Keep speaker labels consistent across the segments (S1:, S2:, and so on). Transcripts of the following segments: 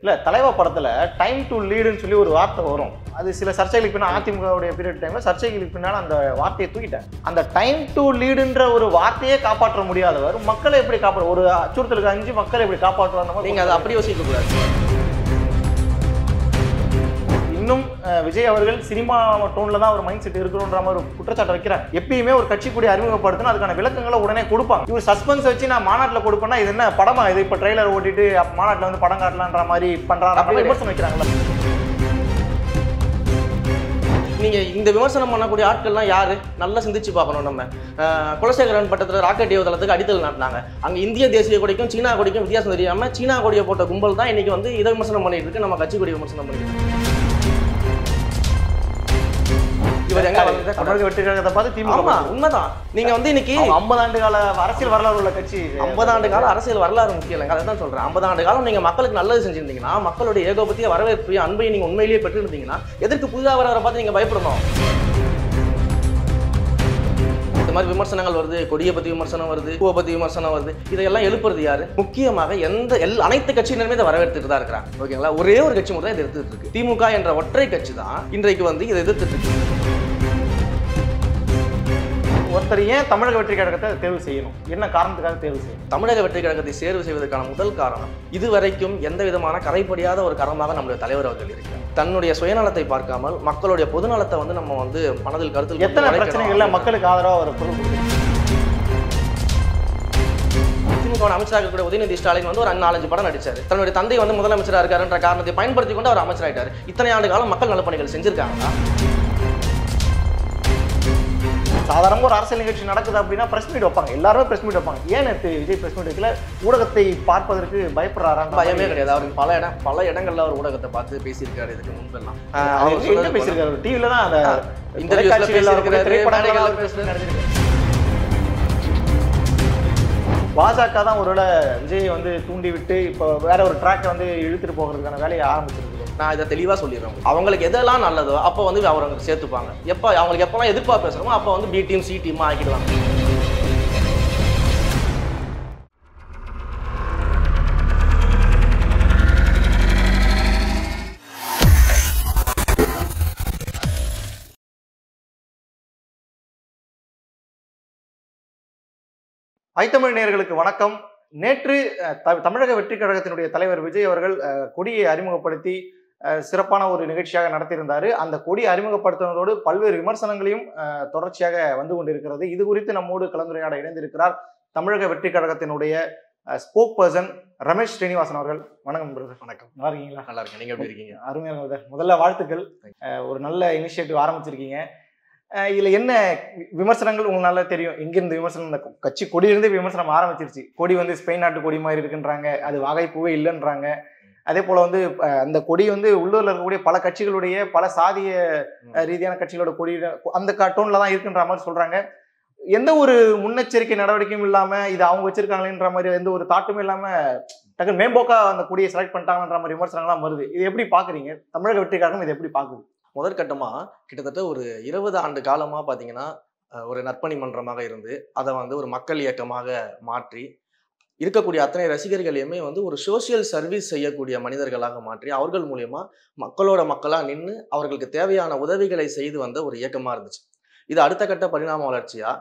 S1: இல்ல தலைவா படத்துல டைம் டு லீடுன்னு சொல்லி ஒரு வார்த்தை வரும். அது சில சர்ச்சைகளுக்கு பின்னால் அதிமுகவுடைய பீரியட் டைம்ல சர்ச்சைகளுக்கு பின்னால் அந்த வார்த்தையை தூக்கிட்டேன். அந்த டைம் டு லீடுன்ற ஒரு வார்த்தையே காப்பாற்ற முடியாதவர் மக்களை எப்படி காப்பாற்ற, ஒரு அச்சுறுத்தலுக்கு அஞ்சு மக்களை எப்படி காப்பாற்றுவாங்க?
S2: நீங்க அதை அப்படி யோசிக்க கூடாது.
S1: இன்னும் விஜய் அவர்கள் சினிமா டோன்ல தான் ஒரு மைண்ட் செட் இருக்கிறோன்ற மாதிரி ஒரு குற்றச்சாட்டை வைக்கிறாங்க. எப்பயுமே ஒரு கட்சி கூடி அறிமுகப்படுத்தினா அதுக்கான விளக்கங்களை உடனே கொடுப்பாங்க. இவர் சஸ்பென்ஸ் வச்சு நான் மாநாட்டில் கொடுப்பேன்னா இது என்ன படமா, இது இப்போ ட்ரெய்லர் ஓட்டிட்டு மாநாட்டில் வந்து படம் காட்டலான்ற மாதிரி பண்றாங்க, விமர்சனம் வைக்கிறாங்களா?
S2: நீங்க இந்த விமர்சனம் பண்ணக்கூடிய ஆட்கள்லாம் யாரு நல்லா சிந்திச்சு பார்க்கணும். நம்ம குலசேகரன் பட்டத்தில் ராக்கெட் ஏவுதளத்துக்கு அடித்தல் நாட்டினாங்க. அங்க இந்திய தேசிய கொடிக்கும் சீனா கொடிக்கும் வித்தியாசம் தெரியாம சீனா கொடியை போட்ட கும்பல் தான் இன்னைக்கு வந்து இதை விமர்சனம் பண்ணிட்டு இருக்கு. நம்ம கட்சி கொடி விமர்சனம் பண்ணிட்டு இவர் எங்க
S1: தமிழக வெற்றி கழகத்தை பார்த்து திமுக
S2: உண்மைதான். நீங்க வந்து இன்னைக்கு
S1: 50 ஆண்டு கால அரசியல் வரலாறு உள்ள கட்சி.
S2: 50 ஆண்டு கால அரசியல் வரலாறு முக்கியம் இல்லைங்க, அதை தான் சொல்றேன். 50 ஆண்டு காலம் நீங்க மக்களுக்கு நல்லது செஞ்சிருந்தீங்கன்னா, மக்களுடைய ஏகோபத்திய வரவேற்பையும் அன்பையும் நீங்க உண்மையிலேயே பெற்றிருந்தீங்கன்னா எதற்கு புதிதாக வரவரை பார்த்து நீங்க பயப்படணும்? இந்த மாதிரி விமர்சனங்கள் வருது, கொடியை பத்தி விமர்சனம் வருது, பூவை பத்தி விமர்சனம் வருது, இதையெல்லாம் எழுப்புறது யாரு? முக்கியமாக அனைத்து கட்சியினருமே இதை வரவேற்றுட்டு தான் இருக்கிறாங்க. ஓகேங்களா? ஒரே ஒரு கட்சி மட்டும் இதை எதிர்த்துட்டு இருக்கு. திமுக என்ற ஒற்றை கட்சி தான் இன்றைக்கு வந்து இதை எதிர்த்துட்டு இருக்கு.
S1: ஒருத்தர் ஏன் தமிழக வெற்றி கழகத்தை தேர்வு செய்யணும்? என்ன காரணத்துக்காக தேர்வு செய்யணும்?
S2: தமிழக வெற்றி கழகத்தை தேர்வு செய்வதற்கான முதல் காரணம், இதுவரைக்கும் எந்த விதமான கரைப்படியாத ஒரு கரமாக நம்முடைய தலைவர் அவர்கள் இருக்கிறார். தன்னுடைய சுயநலத்தை பார்க்காமல் மக்களுடைய பொதுநலத்தை வந்து நம்ம வந்து மனதில் கருத்தில்
S1: எத்தனை பிரச்சனைகள்ல மக்களுக்கு ஆதரவா ஒரு பொருள்
S2: திமுக அமைச்சராக இருக்கக்கூடிய உதயநிதி ஸ்டாலின் வந்து ஒரு 4-5 படம் நடிச்சாரு. தன்னுடைய தந்தை வந்து முதலமைச்சராக இருக்காருன்ற காரணத்தை பயன்படுத்தி கொண்டு அவர் அமைச்சராயிட்டாரு. இத்தனை ஆண்டு காலம் மக்கள் நலப்பணிகள் செஞ்சிருக்காங்களா?
S1: சாதாரண ஒரு அரசியல் நிகழ்ச்சி நடக்குது அப்படின்னா பிரஸ் மீட் வைப்பாங்க, எல்லாருமே பிரஸ் மீட் வைப்பாங்க. ஏன் விஜய் பிரஸ் மீட் வைக்கல? ஊடகத்தை பார்ப்பதற்கு பயப்படுறாரா?
S2: பயமே கிடையாது. அவருக்கு பல இடங்கள்ல அவர் ஊடகத்தை பார்த்து பேசியிருக்காரு. இதுக்கு முன்பெல்லாம்
S1: எங்க பேசியிருக்காரு? டிவில தான் அந்த பாஜக தான் ஒருவேளை விஜயை வந்து தூண்டி விட்டு இப்போ வேற ஒரு ட்ராக்கை வந்து இழுத்துட்டு போகிறதுக்கான வேலையை ஆரம்பிச்சிருக்கு.
S2: நான் இதை தெளிவாக சொல்லிடுறேன். அவங்களுக்கு எதெல்லாம் நல்லதோ அப்போ வந்து அவங்க சேர்த்துப்பாங்க. எப்போ அவங்களுக்கு எப்போல்லாம் எதிர்ப்பாக பேசுகிறோமோ அப்போ வந்து பி டீம் சி டீமாக ஆக்கிடுவாங்க.
S1: ஐத்தமிழ் நேயர்களுக்கு வணக்கம். நேற்று தமிழக வெற்றி கழகத்தினுடைய தலைவர் விஜய் அவர்கள் கொடியை அறிமுகப்படுத்தி சிறப்பான ஒரு நிகழ்ச்சியாக நடத்தியிருந்தாரு. அந்த கொடியை அறிமுகப்படுத்தினதோடு பல்வேறு விமர்சனங்களையும் தொடர்ச்சியாக வந்து கொண்டிருக்கிறது. இது குறித்து நம்மோடு கலந்துரையாட இணைந்திருக்கிறார் தமிழக வெற்றி கழகத்தினுடைய ஸ்போக் பர்சன் ரமேஷ் ஸ்ரீனிவாசன் அவர்கள். வணக்கம் பிரதர்.
S2: வணக்கம்.
S1: நல்லா இருக்கீங்களா?
S2: நல்லா இருக்கேன். நீங்க எப்படி இருக்கீங்க?
S1: அருமையாக பிரதர். முதல்ல வாழ்த்துக்கள். ஒரு நல்ல இனிஷியேட்டிவ் ஆரம்பிச்சிருக்கீங்க. இதுல என்ன விமர்சனங்கள் உங்களுக்கு நல்லா தெரியும். எங்கிருந்து விமர்சனம்? இந்த கட்சி கொடியிலிருந்து விமர்சனம் ஆரம்பிச்சிருச்சு. கொடி வந்து ஸ்பெயின் நாட்டு கொடி மாதிரி இருக்குன்றாங்க, அது வாகைப்பூவே இல்லைன்றாங்க. அதே போல வந்து அந்த கொடி வந்து உள்ளூர்ல இருக்கக்கூடிய பல கட்சிகளுடைய பல சாதிய ரீதியான கட்சிகளோட கொடி அந்த டோன்ல தான் இருக்குன்ற மாதிரி சொல்றாங்க. எந்த ஒரு முன்னெச்சரிக்கை நடவடிக்கையும் இல்லாம இது அவங்க வச்சிருக்காங்களேன்ற மாதிரி எந்த ஒரு தாட்டுமே இல்லாம டக்கு மேம்போக்கா அந்த கொடியை செலக்ட் பண்ணிட்டாங்கன்ற மாதிரி விமர்சனங்கள்லாம் வருது. இது எப்படி பாக்குறீங்க? தமிழக வெற்றிக்காகவும் இது எப்படி பாக்குது?
S2: முதற்கட்டமாக கிட்டத்தட்ட ஒரு 20 ஆண்டு காலமாக பார்த்தீங்கன்னா ஒரு நற்பணி மன்றமாக இருந்து அதை வந்து ஒரு மக்கள் இயக்கமாக மாற்றி இருக்கக்கூடிய அத்தனை ரசிகர்களையுமே வந்து ஒரு சோசியல் சர்வீஸ் செய்யக்கூடிய மனிதர்களாக மாற்றி அவர்கள் மூலயமா மக்களோட மக்களாக நின்று அவர்களுக்கு தேவையான உதவிகளை செய்து வந்த ஒரு இயக்கமாக இருந்துச்சு. இது அடுத்த கட்ட பரிணாம வளர்ச்சியாக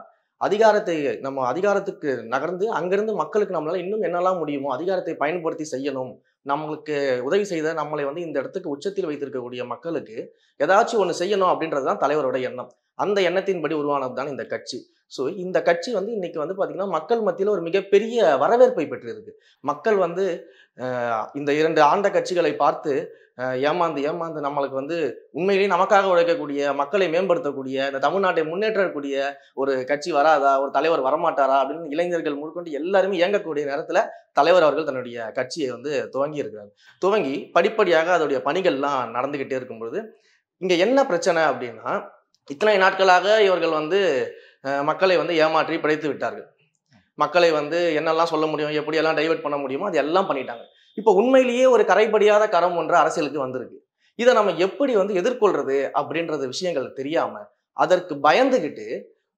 S2: அதிகாரத்துக்கு நகர்ந்து அங்கிருந்து மக்களுக்கு நம்மளால இன்னும் என்னெல்லாம் முடியுமோ அதிகாரத்தை பயன்படுத்தி செய்யணும், நம்மளுக்கு உதவி செய்த நம்மளை வந்து இந்த இடத்துக்கு உச்சத்தில் வைத்திருக்கக்கூடிய மக்களுக்கு ஏதாச்சும் ஒன்று செய்யணும் அப்படின்றது தான் தலைவரோட எண்ணம். அந்த எண்ணத்தின்படி உருவானது தான் இந்த கட்சி. ஸோ இந்த கட்சி வந்து இன்னைக்கு வந்து பார்த்தீங்கன்னா மக்கள் மத்தியில் ஒரு மிகப்பெரிய வரவேற்பை பெற்றிருக்கு. மக்கள் வந்து இந்த 2 ஆண்ட கட்சிகளை பார்த்து ஏமாந்து நம்மளுக்கு வந்து உண்மையிலேயே நமக்காக உழைக்கக்கூடிய மக்களை மேம்படுத்தக்கூடிய இந்த தமிழ்நாட்டை முன்னேற்றக்கூடிய ஒரு கட்சி வராதா, ஒரு தலைவர் வரமாட்டாரா அப்படின்னு இளைஞர்கள் முழுக்கொண்டு எல்லாருமே இயங்கக்கூடிய நேரத்தில் தலைவர் அவர்கள் தன்னுடைய கட்சியை வந்து துவங்கி படிப்படியாக அதோடைய பணிகள்லாம் நடந்துகிட்டே இருக்கும்பொழுது இங்க என்ன பிரச்சனை அப்படின்னா, இத்தனை நாட்களாக இவர்கள் வந்து மக்களை வந்து ஏமாற்றி படைத்து விட்டார்கள். மக்களை வந்து என்னெல்லாம் சொல்ல முடியும், எப்படியெல்லாம் டைவர்ட் பண்ண முடியுமோ அது எல்லாம் பண்ணிட்டாங்க. இப்போ உண்மையிலேயே ஒரு கரைபடியாத கரம் ஒன்று அரசியலுக்கு வந்திருக்கு. இதை நம்ம எப்படி வந்து எதிர்கொள்றது அப்படின்றது விஷயங்கள் தெரியாம அதற்கு பயந்துகிட்டு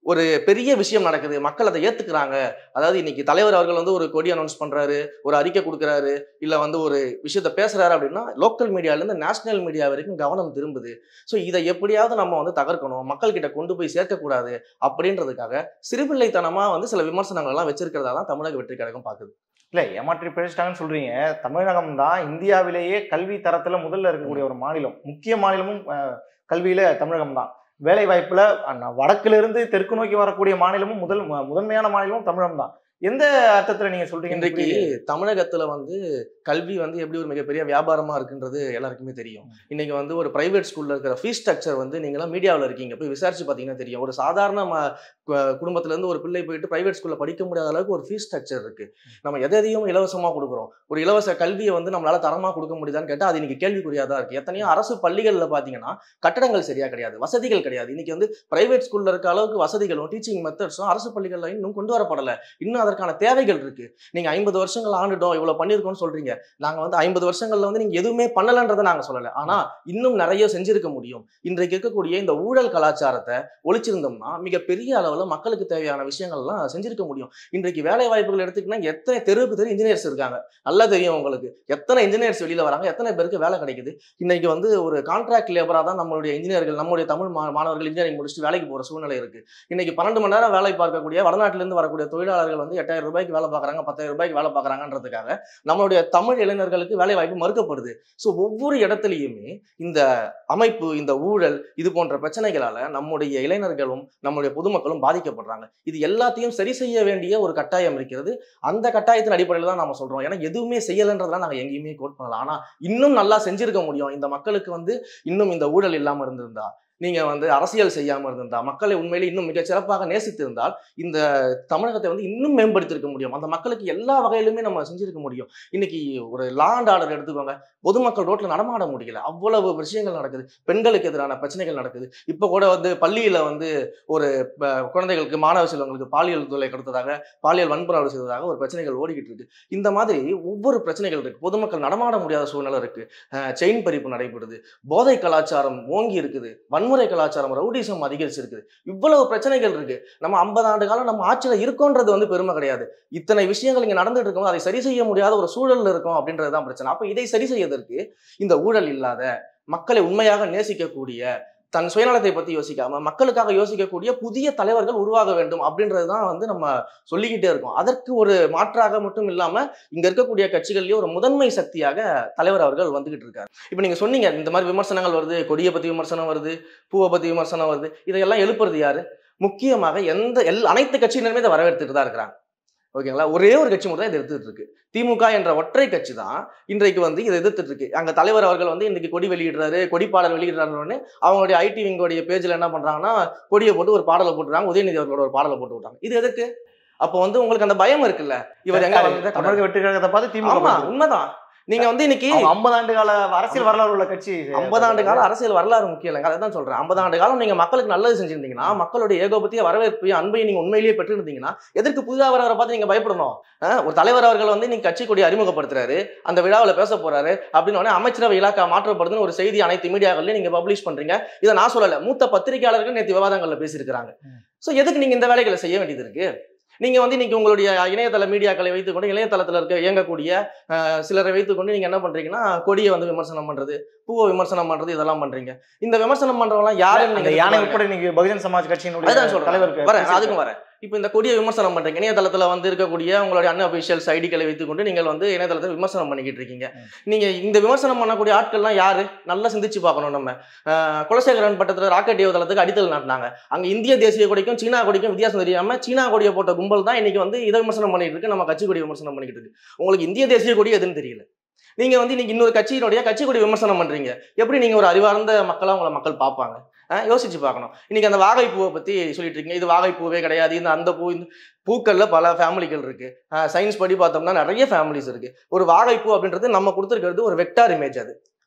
S2: ஒரு பெரிய விஷயம் நடக்குது, மக்கள் அதை ஏத்துக்கிறாங்க. அதாவது இன்னைக்கு தலைவர் அவர்கள் வந்து ஒரு கொடி அனௌன்ஸ் பண்றாரு, ஒரு அறிக்கை கொடுக்குறாரு, இல்ல வந்து ஒரு விஷயத்த பேசுறாரு அப்படின்னா லோக்கல் மீடியால இருந்து நேஷனல் மீடியா வரைக்கும் கவனம் திரும்புது. ஸோ இதை எப்படியாவது நம்ம வந்து தகர்க்கணும், மக்கள் கிட்ட கொண்டு போய் சேர்க்கக்கூடாது அப்படின்றதுக்காக சிறுபிள்ளைத்தனமா வந்து சில விமர்சனங்கள் எல்லாம் வச்சிருக்கிறதா தான் தமிழக வெற்றி கழகம் பாக்குது.
S1: இல்ல ஏமாற்றி பேசிட்டாங்கன்னு சொல்றீங்க. தமிழகம் தான் இந்தியாவிலேயே கல்வி தரத்துல முதல்ல இருக்கக்கூடிய ஒரு மாநிலம். முக்கிய மாநிலமும் கல்வியில தமிழகம் தான். வேலை வாய்ப்புல வடக்குல இருந்து தெற்கு நோக்கி வரக்கூடிய மாநிலமும் முதன்மையான மாநிலமும் தமிழகம் தான். எந்த அர்த்தத்துல நீங்க சொல்றீங்க?
S2: இன்றைக்கு தமிழகத்துல வந்து கல்வி வந்து எப்படி ஒரு மிகப்பெரிய வியாபாரமா இருக்குன்றது எல்லாருக்குமே தெரியும். இன்னைக்கு வந்து ஒரு பிரைவேட் ஸ்கூல்ல இருக்கிற ஃபீஸ் ஸ்ட்ரக்சர் வந்து நீங்களாம் மீடியாவில் இருக்கீங்க, போய் விசாரிச்சு பார்த்தீங்கன்னா தெரியும். ஒரு சாதாரண குடும்பத்துல இருந்து ஒரு பிள்ளை போயிட்டு பிரைவேட் ஸ்கூல்ல படிக்க முடியாத அளவுக்கு ஒரு ஃபீஸ் ஸ்ட்ரக்சர் இருக்கு. நம்ம எதையும் இலவசமா கொடுக்குறோம். ஒரு இலவச கல்வியை வந்து நம்மளால தரமா கொடுக்க முடியுதான்னு கேட்டா அது இன்னைக்கு கேள்விக்குறியா தான் இருக்கு. எத்தனையோ அரசு பள்ளிகள்ல பாத்தீங்கன்னா கட்டடங்கள் சரியா கிடையாது, வசதிகள் கிடையாது. இன்னைக்கு வந்து பிரைவேட் ஸ்கூல்ல இருக்க அளவுக்கு வசதிகளும் டீச்சிங் மெத்தட்ஸும் அரசு பள்ளிகள்ல இன்னும் கொண்டு வரப்படலை. இன்னும் அதற்கான தேவைகள் இருக்கு. நீங்க 50 வருஷங்கள் ஆண்டுட்டோம், இவ்வளவு பண்ணிருக்கோம்னு சொல்றீங்க. நாங்க வந்து 50 வருஷங்கள்ல வந்து நீங்க எதுவுமே பண்ணலன்றதை நாங்க சொல்லல. ஆனா இன்னும் நிறைய செஞ்சிருக்க முடியும். இன்றைக்கு இருக்கக்கூடிய இந்த ஊழல் கலாச்சாரத்தை ஒழிச்சிருந்தோம்னா மிகப்பெரிய அளவுல மக்களுக்கு தேவையான விஷயங்கள் எல்லாம் செஞ்சிருக்க முடியும். இன்றைக்கு வேலை வாய்ப்புகள் எடுத்துக்கிட்டா எத்தனை தெருவுக்கு தெரு இன்ஜினியர்ஸ் இருக்காங்க, நல்லா தெரியும் உங்களுக்கு. எத்தனை இன்ஜினியர்ஸ் வெளியில வராங்க, எத்தனை பேருக்கு வேலை கிடைக்குது. இன்னைக்கு வந்து ஒரு கான்ட்ராக்ட் லேபரா தான் நம்மளுடைய இன்ஜினியர்கள், நம்மளுடைய தமிழ் மாணவர்கள் இன்ஜினியரிங் முடிச்சுட்டு வேலைக்கு போற சூழ்நிலை இருக்கு. இன்னைக்கு 12 மணி நேரம் வேலை பார்க்கக்கூடிய வடநாட்டில இருந்து வரக்கூடிய தொழிலாளர்கள் வந்து 8,000 ரூபாய்க்கு வேலை பார்க்கறாங்க, 10,000 ரூபாய்க்கு வேலை பார்க்கறாங்கன்றதுக்காக நம்மளுடைய தமிழ் இளைஞர்களுக்கு வேலை வாய்ப்பு மறுக்கப்படுது. ஸோ ஒவ்வொரு இடத்துலையுமே இந்த அமைப்பு, இந்த ஊழல், இது போன்ற பிரச்சனைகளால நம்முடைய இளைஞர்களும் நம்முடைய பொதுமக்களும் பாதிக்கப்படுறாங்க. இது எல்லாத்தையும் சரி செய்ய வேண்டிய ஒரு கட்டாயம் இருக்கிறது. அந்த கட்டாயத்தின் அடிப்படையில் தான் நாம சொல்றோம். ஏன்னா எதுவுமே செய்யலைன்றதெல்லாம் நாங்க எங்கேயுமே கோட் பண்ணலாம். ஆனா இன்னும் நல்லா செஞ்சிருக்க முடியும். இந்த மக்களுக்கு வந்து இன்னும் இந்த ஊழல் இல்லாம இருந்திருந்தா, நீங்க வந்து அரசியல் செய்யாம இருந்திருந்தா, மக்களை உண்மையிலே இன்னும் மிகச் சிறப்பாக நேசித்திருந்தால் இந்த தமிழகத்தை வந்து இன்னும் மேம்படுத்திருக்க முடியும். அந்த மக்களுக்கு எல்லா வகையிலுமே நம்ம செஞ்சிருக்க முடியும். இன்னைக்கு ஒரு லா அண்ட் ஆர்டர் எடுத்துக்கோங்க, பொதுமக்கள் ரோட்ல நடமாட முடியல, அவ்வளவு விஷயங்கள் நடக்குது. பெண்களுக்கு எதிரான பிரச்சனைகள் நடக்குது. இப்ப கூட வந்து பள்ளியில வந்து ஒரு குழந்தைகளுக்கு, மாணவ செல்வங்களுக்கு பாலியல் தொல்லை கொடுத்ததாக, பாலியல் வன்புணர்வு செய்ததாக ஒரு பிரச்சனைகள் ஓடிக்கிட்டு இருக்கு. இந்த மாதிரி ஒவ்வொரு பிரச்சனைகள் இருக்கு. பொதுமக்கள் நடமாட முடியாத சூழ்நிலை இருக்கு. செயின் பறிப்பு நடைபெறுது, போதை கலாச்சாரம் ஓங்கி இருக்குது, வன்முறை கலாச்சாரம், ரவுடிசம் அதிகரிச்சிருக்குது. இவ்வளவு பிரச்சனைகள் இருக்கு. நம்ம 50 ஆண்டு காலம் நம்ம ஆட்சியில இருக்கோன்றது வந்து பெருமை கிடையாது. இத்தனை விஷயங்கள் இங்க நடந்துட்டு இருக்கும், அதை சரி செய்ய முடியாத ஒரு சூழல் இருக்கும் அப்படின்றதுதான் பிரச்சனை. அப்ப இதை சரி செய்வதற்கு இந்த ஊழல் இல்லாத, மக்களை உண்மையாக நேசிக்கக்கூடிய, தன் சுயநலத்தை பத்தி யோசிக்காம மக்களுக்காக யோசிக்கக்கூடிய புதிய தலைவர்கள் உருவாக வேண்டும் அப்படின்றதுதான் வந்து நம்ம சொல்லிக்கிட்டே இருக்கோம். அதற்கு ஒரு மாற்றாக மட்டும் இல்லாம இங்க இருக்கக்கூடிய கட்சிகள்லயே ஒரு முதன்மை சக்தியாக தலைவர் அவர்கள் வந்துகிட்டு இருக்காரு. இப்ப நீங்க சொன்னீங்க இந்த மாதிரி விமர்சனங்கள் வருது, கொடியை பத்தி விமர்சனம் வருது, பூவை பத்தி விமர்சனம் வருது. இதையெல்லாம் எழுப்புறது யாரு? முக்கியமாக அனைத்து கட்சியினருமே இதை வரவேற்றுட்டு தான் இருக்கிறாங்க. ஓகேங்களா? ஒரே ஒரு கட்சி மட்டும் தான் இதை எதிர்த்துட்டு இருக்கு. திமுக என்ற ஒற்றை கட்சி தான் இன்றைக்கு வந்து இதை எதிர்த்துட்டு இருக்கு. அங்க தலைவர் அவர்கள் வந்து இன்னைக்கு கொடி வெளியிடுறாரு, கொடிப்பாடல் வெளியிடுறாருன்னு அவங்களுடைய ஐடி விங்கோடைய பேஜ்ல என்ன பண்றாங்கன்னா, கொடியை போட்டு ஒரு பாடலை போட்டுறாங்க, உதயநிதி அவர்களோட ஒரு பாடலை போட்டு விட்டாங்க. இது எதுக்கு? அப்போ வந்து உங்களுக்கு அந்த பயம் இருக்குல்ல, இவர் எங்க
S1: தமிழக வெற்றி கழகத்தை பார்த்து திமுக.
S2: உண்மைதான். நீங்க வந்து இன்னைக்கு
S1: 50 ஆண்டு கால அரசியல் வரலாறு உள்ள கட்சி.
S2: 50 ஆண்டு கால அரசியல் வரலாறு முக்கியம் இல்லைங்க, அதை தான் சொல்றேன். 50 ஆண்டு காலம் நீங்க மக்களுக்கு நல்லது செஞ்சிருந்தீங்கன்னா, மக்களுடைய ஏகோபத்திய வரவேற்பையும் அன்பையும் நீங்க உண்மையிலேயே பெற்று இருந்தீங்கன்னா, எதற்கு புதிதாக வரவரை பார்த்து நீங்க பயப்படணும்? ஒரு தலைவர் அவர்கள் வந்து நீங்க கட்சி கொடி அறிமுகப்படுத்துறாரு, அந்த விழாவில் பேச போறாரு அப்படின்னு அமைச்சரவை இலாக்கா மாற்றப்படுதுன்னு ஒரு செய்தி அனைத்து மீடியாக்கள்லயும் நீங்க பப்ளிஷ் பண்றீங்க. இதை நான் சொல்லல, மூத்த பத்திரிகையாளர்கள் நேற்று விவாதங்கள்ல பேசியிருக்கிறாங்க. சோ எதுக்கு நீங்க இந்த வேலைகளை செய்ய வேண்டியது இருக்கு? நீங்க வந்து இன்னைக்கு உங்களுடைய இணையதள மீடியாக்களை வைத்துக்கொண்டு, இணையதளத்துல இருக்க இயங்கக்கூடிய சிலரை வைத்துக்கொண்டு நீங்க என்ன பண்றீங்கன்னா, கொடியை வந்து விமர்சனம் பண்றது, பூவை விமர்சனம் பண்றது, இதெல்லாம் பண்றீங்க. இந்த விமர்சனம் பண்றவங்க யாருன்னு நீங்க
S1: யானை கூட நீங்க பகுஜன் சமாஜ் கட்சியினுடைய தலைவர்
S2: வரேன், அதுக்கும் வரேன். இப்போ இந்த கொடியை விமர்சனம் பண்றீங்க, இணையதளத்துல வந்து இருக்கக்கூடிய உங்களுடைய அன்அபிஷியல்ஸ் ஐடிகளை வைத்துக்கொண்டு நீங்கள் வந்து இணையதளத்தை விமர்சனம் பண்ணிக்கிட்டு இருக்கீங்க. நீங்க இந்த விமர்சனம் பண்ணக்கூடிய ஆட்கள்லாம் யாரு? நல்லா சிந்திச்சு பார்க்கணும். நம்ம குலசேகரன் பட்டத்துல ராக்கெட் ஏவுதளத்துக்கு அடித்தல் நாட்டினாங்க. அங்க இந்திய தேசிய கொடிக்கும் சீனா கொடிக்கும் வித்தியாசம் தெரியாம சீனா கொடியை போட்ட கும்பல் தான் இன்னைக்கு வந்து இதை விமர்சனம் பண்ணிட்டு இருக்கு, நம்ம கட்சி கொடி விமர்சனம் பண்ணிக்கிட்டு இருக்கு. உங்களுக்கு இந்திய தேசிய கொடி எதுன்னு தெரியல. நீங்க வந்து இன்னைக்கு இன்னொரு கட்சியினுடைய கட்சி கொடி விமர்சனம் பண்றீங்க. எப்படி நீங்க ஒரு அறிவார்ந்த மக்களா உங்களை மக்கள் பார்ப்பாங்க? யோசிச்சு பார்க்கணும். இன்னைக்கு அந்த வாகைப்பூவை பத்தி சொல்லிட்டு இருக்கீங்க, இது வாகைப்பூவே கிடையாது, இந்த அந்த பூ, இந்த பூக்கள்ல பல ஃபேமிலிகள் இருக்கு. சயின்ஸ் படி பார்த்தோம்னா நிறைய ஃபேமிலிஸ் இருக்கு. ஒரு வாகைப்பூ அப்படின்றது நம்ம கொடுத்துருக்கிறது ஒரு வெக்டார் இமேஜ். அது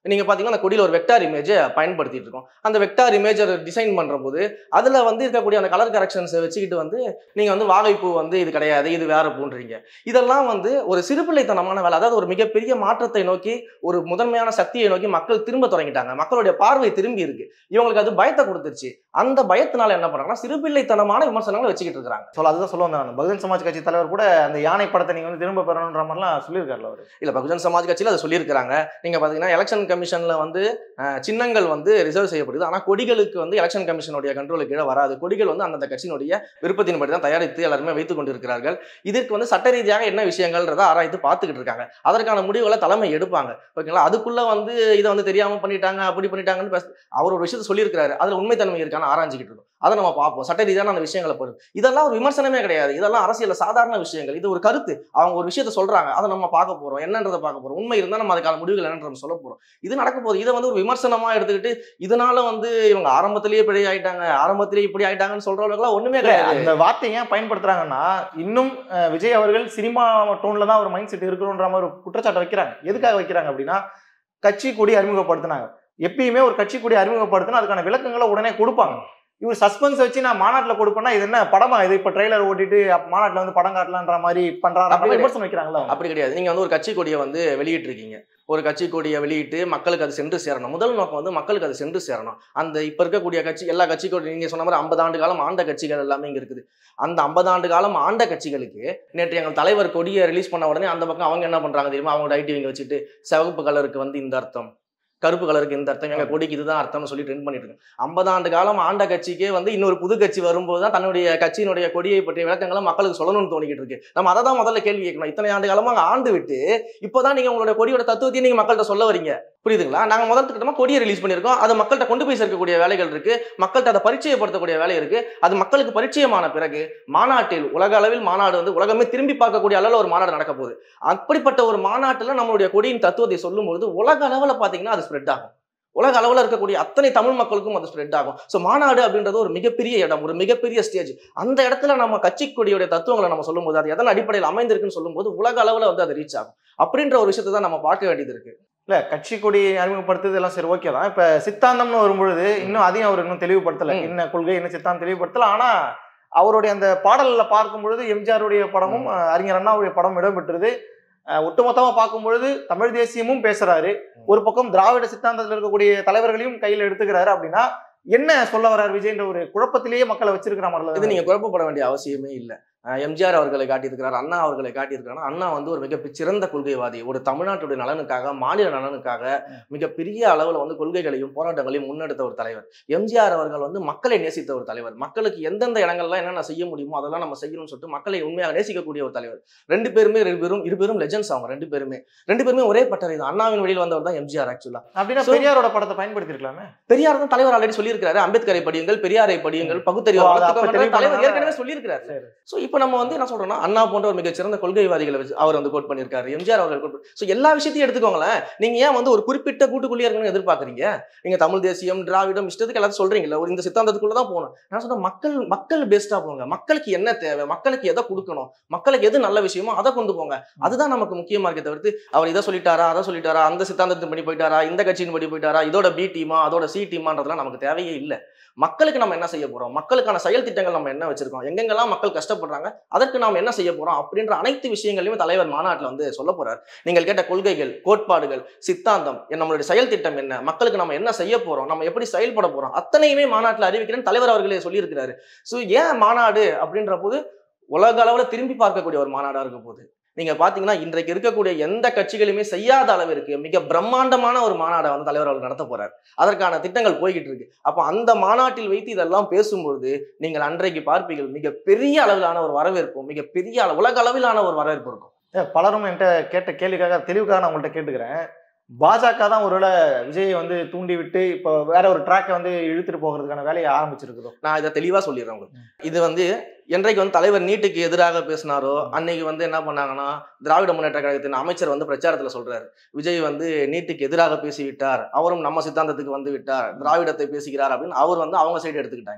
S2: நீங்க பாத்தீங்கன்னா அந்த கொடியில ஒரு வெக்டார் இமேஜை பயன்படுத்திட்டு இருக்கோம். அந்த வெக்டார் இமேஜை டிசைன் பண்ற போது அதுல வந்து இருக்கக்கூடிய அந்த கலர் கரெக்ஷன்ஸை வச்சுக்கிட்டு வந்து நீங்க வந்து வாகைப்பூ வந்து இது கிடையாது, இது வேற பூன்றீங்க. இதெல்லாம் வந்து ஒரு சிறுபிள்ளைத்தனமான வேலை. அதாவது ஒரு மிகப்பெரிய மாற்றத்தை நோக்கி, ஒரு முதன்மையான சக்தியை நோக்கி மக்கள் திரும்ப தொடங்கிட்டாங்க. மக்களுடைய பார்வை திரும்பி இருக்கு. இவங்களுக்கு அது பயத்தை கொடுத்துருச்சு. அந்த பயத்தினால என்ன பண்றாங்கன்னா சிறுபிள்ளைத்தனமான விமர்சனங்களை வச்சுக்கிட்டு இருக்காங்க.
S1: அதுதான் சொல்ல வந்தேன் நான். பகுஜன் சமாஜ் கட்சி தலைவர் கூட அந்த யானை படத்தை நீங்க வந்து திரும்ப பெறணுன்ற மாதிரிலாம் சொல்லியிருக்காருல்ல அவரு.
S2: இல்ல, பகுஜன் சமாஜ் கட்சியில அதை சொல்லியிருக்காங்க. நீங்க பாத்தீங்கன்னா எலெக்ஷன் கமிஷன்ல வந்து சின்னங்கள் வந்து ரிசர்வ் செய்யப்படுது. ஆனா கொடிகளுக்கு வந்து எலெக்ஷன் கமிஷனுடைய கண்ட்ரோலுக்கு கீழே வராது. கொடிகள் வந்து அந்தந்த கட்சியினுடைய விருப்பத்தின்படி தான் தயாரித்து எல்லாருமே வைத்துக் கொண்டிருக்கிறார்கள். இதற்கு வந்து சட்ட ரீதியாக என்ன விஷயங்கள்ன்றதை ஆராய்த்து பார்த்துக்கிட்டு இருக்காங்க. அதற்கான முடிவுகளை தலைமை எடுப்பாங்க. ஓகேங்களா? அதுக்குள்ள வந்து இதை வந்து தெரியாம பண்ணிட்டாங்க, அப்படி பண்ணிட்டாங்கன்னு அவர் ஒரு விஷயத்தை சொல்லியிருக்கிறாரு. அதுல உண்மைத்தன்மை இருக்கான்னு ஆராய்ச்சிக்கிட்டு இருக்கும். அதை நம்ம பார்ப்போம். சட்ட ரீதியான அந்த விஷயங்களை போடும். இதெல்லாம் ஒரு விமர்சனமே கிடையாது. இதெல்லாம் அரசியல் சாதாரண விஷயங்கள். இது ஒரு கருத்து. அவங்க ஒரு விஷயத்த சொல்றாங்க, அதை நம்ம பார்க்க போறோம். என்னன்றதை பார்க்க போறோம். உண்மை இருந்தா நம்ம அதுக்கான முடிவுகள் என்னன்ற சொல்ல போறோம். இது நடக்க போகுது. இதை வந்து ஒரு விமர்சனமா எடுத்துக்கிட்டு இதனால வந்து இவங்க ஆரம்பத்திலேயே இப்படி ஆயிட்டாங்க, ஆரம்பத்திலேயே இப்படி ஆயிட்டாங்கன்னு சொல்றவங்களுக்குலாம் ஒண்ணுமே கிடையாது.
S1: அந்த வார்த்தை ஏன் பயன்படுத்துறாங்கன்னா, இன்னும் விஜய் அவர்கள் சினிமா டோன்ல தான் ஒரு மைண்ட் செட் இருக்கணும்ன்ற மாதிரி ஒரு குற்றச்சாட்டை வைக்கிறாங்க. எதுக்காக வைக்கிறாங்க அப்படின்னா, கட்சி கொடி அறிமுகப்படுத்தினாங்க. எப்பயுமே ஒரு கட்சி கொடி அறிமுகப்படுத்தினா அதுக்கான விளக்கங்களை உடனே கொடுப்பாங்க. இவர் சஸ்பென்ஸ் வச்சு நான் மாநாட்டில் கொடுப்பேன்னா இது என்ன படமா? இது இப்ப ட்ரெய்லர் ஓட்டிட்டு மாநாட்டில் வந்து படம் காட்டலான்ற மாதிரி பண்றாங்க, விமர்சனம் வைக்கிறாங்களா?
S2: அப்படி கிடையாது. நீங்க வந்து ஒரு கட்சி கொடியை வந்து வெளியிட்டு இருக்கீங்க. ஒரு கட்சி கொடியை வெளியிட்டு மக்களுக்கு அது சென்று சேரணும். முதல் நோக்கம் வந்து மக்களுக்கு அது சென்று சேரணும். அந்த இப்ப இருக்கக்கூடிய கட்சி, எல்லா கட்சி கொடி நீங்க சொன்ன மாதிரி 50 ஆண்டு காலம் ஆண்ட கட்சிகள் எல்லாமே இங்க இருக்குது. அந்த 50 ஆண்டு காலம் ஆண்ட கட்சிகளுக்கு நேற்று எங்கள் தலைவர் கொடியை ரிலீஸ் பண்ண உடனே அந்த பக்கம் அவங்க என்ன பண்றாங்க தெரியுமா? அவங்களோட ஐடிவிங்க வச்சுட்டு சிவப்பு கலருக்கு வந்து இந்த அர்த்தம், கருப்பு கலருக்கு இந்த அர்த்தம், எங்க கொடிக்கு இதுதான் அர்த்தம்னு சொல்லி ட்ரெண்ட் பண்ணிட்டு இருக்கு. 50 ஆண்டு காலம் ஆண்ட கட்சிக்கே வந்து இன்னொரு புது கட்சி வரும்போது தான் தன்னுடைய கட்சியினுடைய கொடியை பற்றிய விளக்கங்களை மக்களுக்கு சொல்லணும்னு தோணிக்கிட்டு இருக்கு. நம்ம அதை தான் முதல்ல கேள்வி கேட்கணும். இத்தனை ஆண்டு காலமா ஆண்டு விட்டு இப்போதான் நீங்க உங்களுடைய கொடியோட தத்துவத்தையும் நீங்க மக்கள்கிட்ட சொல்ல வரீங்க. புரியுதுங்களா? நாங்க முதல் திட்டமா கொடியை ரிலீஸ் பண்ணியிருக்கோம். அது மக்கள்கிட்ட கொண்டு போய் சேர்க்கக்கூடிய வேலைகள் இருக்கு. மக்கள்கிட்ட அதை பரிச்சயப்படுத்தக்கூடிய வேலை இருக்கு. அது மக்களுக்கு பரிச்சயமான பிறகு மாநாட்டில் உலக அளவில் மாநாடு வந்து உலகமே திரும்பி பார்க்கக்கூடிய அளவில் ஒரு மாநாடு நடக்க போகுது. அப்படிப்பட்ட ஒரு மாநாட்டில் நம்மளுடைய கொடியின் தத்துவத்தை சொல்லும்போது உலக அளவில் பார்த்தீங்கன்னா அது ஸ்ப்ரெட் ஆகும். உலக அளவில் இருக்கக்கூடிய அத்தனை தமிழ் மக்களுக்கும் அது ஸ்ப்ரெட் ஆகும். ஸோ மாநாடு அப்படின்றது ஒரு மிகப்பெரிய இடம், ஒரு மிகப்பெரிய ஸ்டேஜ். அந்த இடத்துல நம்ம கட்சி கொடியுடைய தத்துவங்களை நம்ம சொல்லும்போது அது எதன் அடிப்படையில் அமைந்திருக்குன்னு சொல்லும்போது உலக அளவில் வந்து அது ரீச் ஆகும். அப்படின்ற ஒரு விஷயத்தை தான் நம்ம பார்க்க வேண்டியது இருக்கு.
S1: இல்ல, கட்சி கொடி அறிமுகப்படுத்துறது எல்லாம் சரி, ஓகே தான். இப்ப சித்தாந்தம்னு வரும்பொழுது இன்னும் அதையும் அவர் இன்னும் தெளிவுபடுத்தல. என்ன கொள்கை, என்ன சித்தாந்தம் தெளிவுபடுத்தல. ஆனா அவருடைய அந்த பாடல்ல பார்க்கும் பொழுது எம்ஜிஆருடைய படமும் அறிஞர் அண்ணாவுடைய படம் இடம்பெற்றது. ஒட்டுமொத்தமா பார்க்கும் பொழுது தமிழ் தேசியமும் பேசுறாரு, ஒரு பக்கம் திராவிட சித்தாந்தத்தில் இருக்கக்கூடிய தலைவர்களையும் கையில எடுத்துக்கிறாரு. அப்படின்னா என்ன சொல்ல வர்றாரு விஜய்ன்ற ஒரு குழப்பத்திலேயே மக்களை வச்சிருக்கிற மாதிரி.
S2: இது நீங்க குழப்பப்பட வேண்டிய அவசியமே இல்லை. எம்ஜிஆர் அவர்களை காட்டியிருக்கிறார், அண்ணா அவர்களை காட்டியிருக்கிறார். அண்ணா வந்து ஒரு மிகச்சிறந்த கொள்கைவாதி. ஒரு தமிழ்நாட்டுடைய நலனுக்காக, மாநில நலனுக்காக மிகப்பெரிய அளவில் வந்து கொள்கைகளையும் போராட்டங்களையும் முன்னெடுத்த ஒரு தலைவர். எம்ஜிஆர் அவர்கள் வந்து மக்களை நேசித்த ஒரு தலைவர். மக்களுக்கு எந்தெந்த இடங்கள்லாம் என்னென்ன செய்ய முடியுமோ அதெல்லாம் நம்ம செய்யணும்னு சொல்லிட்டு மக்களை உண்மையாக நேசிக்கக்கூடிய ஒரு தலைவர். ரெண்டு பேரும் லெஜெண்ட்ஸ். அவங்க ரெண்டு பேருமே ஒரே பட்டறை தான். அண்ணாவின் வழியில் வந்தவர் தான் எம்ஜிஆர். ஆக்சுவலா
S1: அப்படின்னா பெரியாரோட படத்தை பயன்படுத்தி இருக்கலாமே.
S2: பெரியார் தான் தலைவர் ஆல்ரெடி சொல்லியிருக்காரு. அம்பேத்கரை படியுங்கள், பெரியாரை படியுங்கள், பகுத்தறிவு தலைவர் ஏற்கனவே சொல்லியிருக்கிறாரு. ஸோ இப்போ நம்ம வந்து என்ன சொல்றோம்னா, அண்ணா போன்ற ஒரு மிகச்சிறந்த கொள்கைவாதிகளை அவர் வந்து கோட் பண்ணியிருக்காரு, எம்ஜிஆர் அவர்கள் கோட். ஸோ எல்லா விஷயத்தையும் எடுத்துக்கோங்களேன். நீங்க ஏன் வந்து ஒரு குறிப்பிட்ட கூட்டுக்குள்ளே இருக்கணும்னு எதிர்பார்க்குறீங்க? நீங்க தமிழ் தேசியம், திராவிடம் இஷ்டத்துக்கு எல்லாத்தையும் சொல்றீங்கல்ல, ஒரு இந்த சித்தாந்தத்துக்குள்ள தான் போகணும். நான் சொல்றேன், மக்கள் பேஸ்டா போங்க. மக்களுக்கு என்ன தேவை, மக்களுக்கு எதை கொடுக்கணும், மக்களுக்கு எது நல்ல விஷயமோ அதை கொண்டு போங்க. அதுதான் நமக்கு முக்கியமா இருக்க தவிர்த்து அவர் இதை சொல்லிட்டாரா, அதை சொல்லிட்டாரா, அந்த சித்தாந்தத்தின் படி போயிட்டாரா, இந்த கட்சியின் படி போயிட்டாரா, இதோட பி டீமா அதோட சி டீமான்றதுலாம் நமக்கு தேவையே இல்லை. மக்களுக்கு நம்ம என்ன செய்ய போறோம், மக்களுக்கான செயல் திட்டங்கள் நம்ம என்ன வச்சிருக்கோம், எங்கெங்கெல்லாம் மக்கள் கஷ்டப்படுறாங்க அதற்கு நாம் என்ன செய்ய போறோம் அப்படின்ற அனைத்து விஷயங்களையும் தலைவர் மாநாட்டில் வந்து சொல்ல போறார். நீங்கள் கேட்ட கொள்கைகள், கோட்பாடுகள், சித்தாந்தம், நம்மளுடைய செயல் திட்டம் என்ன, மக்களுக்கு நம்ம என்ன செய்ய போறோம், நம்ம எப்படி செயல்பட போறோம், அத்தனையுமே மாநாட்டில் அறிவிக்கிறேன்னு தலைவர் அவர்களே சொல்லியிருக்கிறாரு. ஸோ ஏன் மாநாடு அப்படின்ற போது உலக அளவில் திரும்பி பார்க்கக்கூடிய ஒரு மாநாடா இருக்க போகுது. நீங்க பாத்தீங்கன்னா இன்றைக்கு இருக்கக்கூடிய எந்த கட்சிகளுமே செய்யாத அளவிற்கு மிக பிரம்மாண்டமான ஒரு மாநாடை வந்து தலைவர் அவர்கள் நடத்த போறார். அதற்கான திட்டங்கள் போய்கிட்டு இருக்கு. அப்போ அந்த மாநாட்டில் வைத்து இதெல்லாம் பேசும்பொழுது நீங்கள் அன்றைக்கு பார்ப்பீர்கள் மிகப்பெரிய அளவிலான ஒரு வரவேற்பும், மிகப்பெரிய உலக அளவிலான ஒரு வரவேற்பு இருக்கும்.
S1: பலரும் என்கிட்ட கேட்ட கேள்விக்காக தெளிவுக்காக நான் உங்கள்கிட்ட கேட்டுக்கிறேன். பாஜக தான் ஒருவேளை விஜயை வந்து தூண்டி விட்டு இப்போ வேற ஒரு ட்ராக்கை வந்து இழுத்துட்டு போகிறதுக்கான வேலையை ஆரம்பிச்சிருக்கிறோம்.
S2: நான் இதை தெளிவா சொல்லிடுறேன் உங்களுக்கு. இது வந்து என்றைக்கு வந்து தலைவர் நீட்டுக்கு எதிராக பேசினாரோ அன்னைக்கு வந்து என்ன பண்ணாங்கன்னா, திராவிட முன்னேற்ற கழகத்தின் அமைச்சர் வந்து பிரச்சாரத்துல சொல்றாரு, விஜய் வந்து நீட்டுக்கு எதிராக பேசிவிட்டார், அவரும் நம்ம சித்தாந்தத்துக்கு வந்து விட்டார், திராவிடத்தை பேசுகிறார் அப்படின்னு அவர் வந்து அவங்க சைடு எடுத்துக்கிட்டாங்க.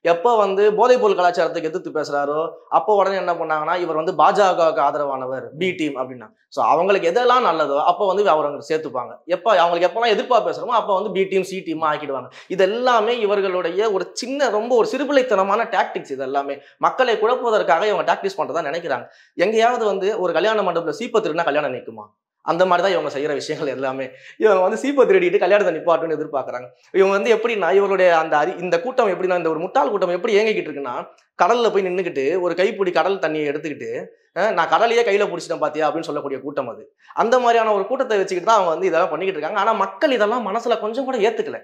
S2: எப்போ வந்து போதைப்பொருள் கலாச்சாரத்துக்கு எதிர்த்து பேசுறாரோ அப்போ உடனே என்ன பண்ணாங்கன்னா இவர் வந்து பாஜகவுக்கு ஆதரவானவர், பி டீம் அப்படின்னா. ஸோ அவங்களுக்கு எதெல்லாம் நல்லதோ அப்போ வந்து அவங்க சேர்த்துப்பாங்க. எப்போ அவங்களுக்கு எப்பெல்லாம் எதிர்ப்பா பேசுறோமோ அப்போ வந்து பி டீம் சி டீமா ஆக்கிடுவாங்க. இது எல்லாமே இவர்களுடைய ஒரு சின்ன ரொம்ப ஒரு சிறுபிள்ளைத்தனமான டாக்டிக்ஸ். இது எல்லாமே மக்களை குழப்புவதற்காக இவங்க டாக்டிக்ஸ் பண்றதா நினைக்கிறாங்க. எங்கேயாவது வந்து ஒரு கல்யாண மண்டபத்தில் சீப்பத்திருந்தா கல்யாணம் நிற்குமா? அந்த மாதிரி தான் இவங்க செய்யற விஷயங்கள் எல்லாமே. இவங்க வந்து சீப்பை திருடிட்டு கல்யாணத்தை நிப்பாட்டுன்னு எதிர்பார்க்கறாங்க. இவங்க வந்து எப்படின்னா இவருடைய அந்த இந்த கூட்டம் எப்படின்னா இந்த ஒரு முட்டாள் கூட்டம் எப்படி இயங்கிக்கிட்டு இருக்குன்னா, கடல்ல போய் நின்றுக்கிட்டு ஒரு கைப்பிடி கடல் தண்ணியை எடுத்துக்கிட்டு நான் கடலையே கையில பிடிச்சிட்டேன் பாத்தியா அப்படின்னு சொல்லக்கூடிய கூட்டம் அது. அந்த மாதிரியான ஒரு கூட்டத்தை வச்சுக்கிட்டு தான் அவங்க வந்து இதெல்லாம் பண்ணிக்கிட்டு இருக்காங்க. ஆனா மக்கள் இதெல்லாம் மனசுல கொஞ்சம் கூட ஏத்துக்கல.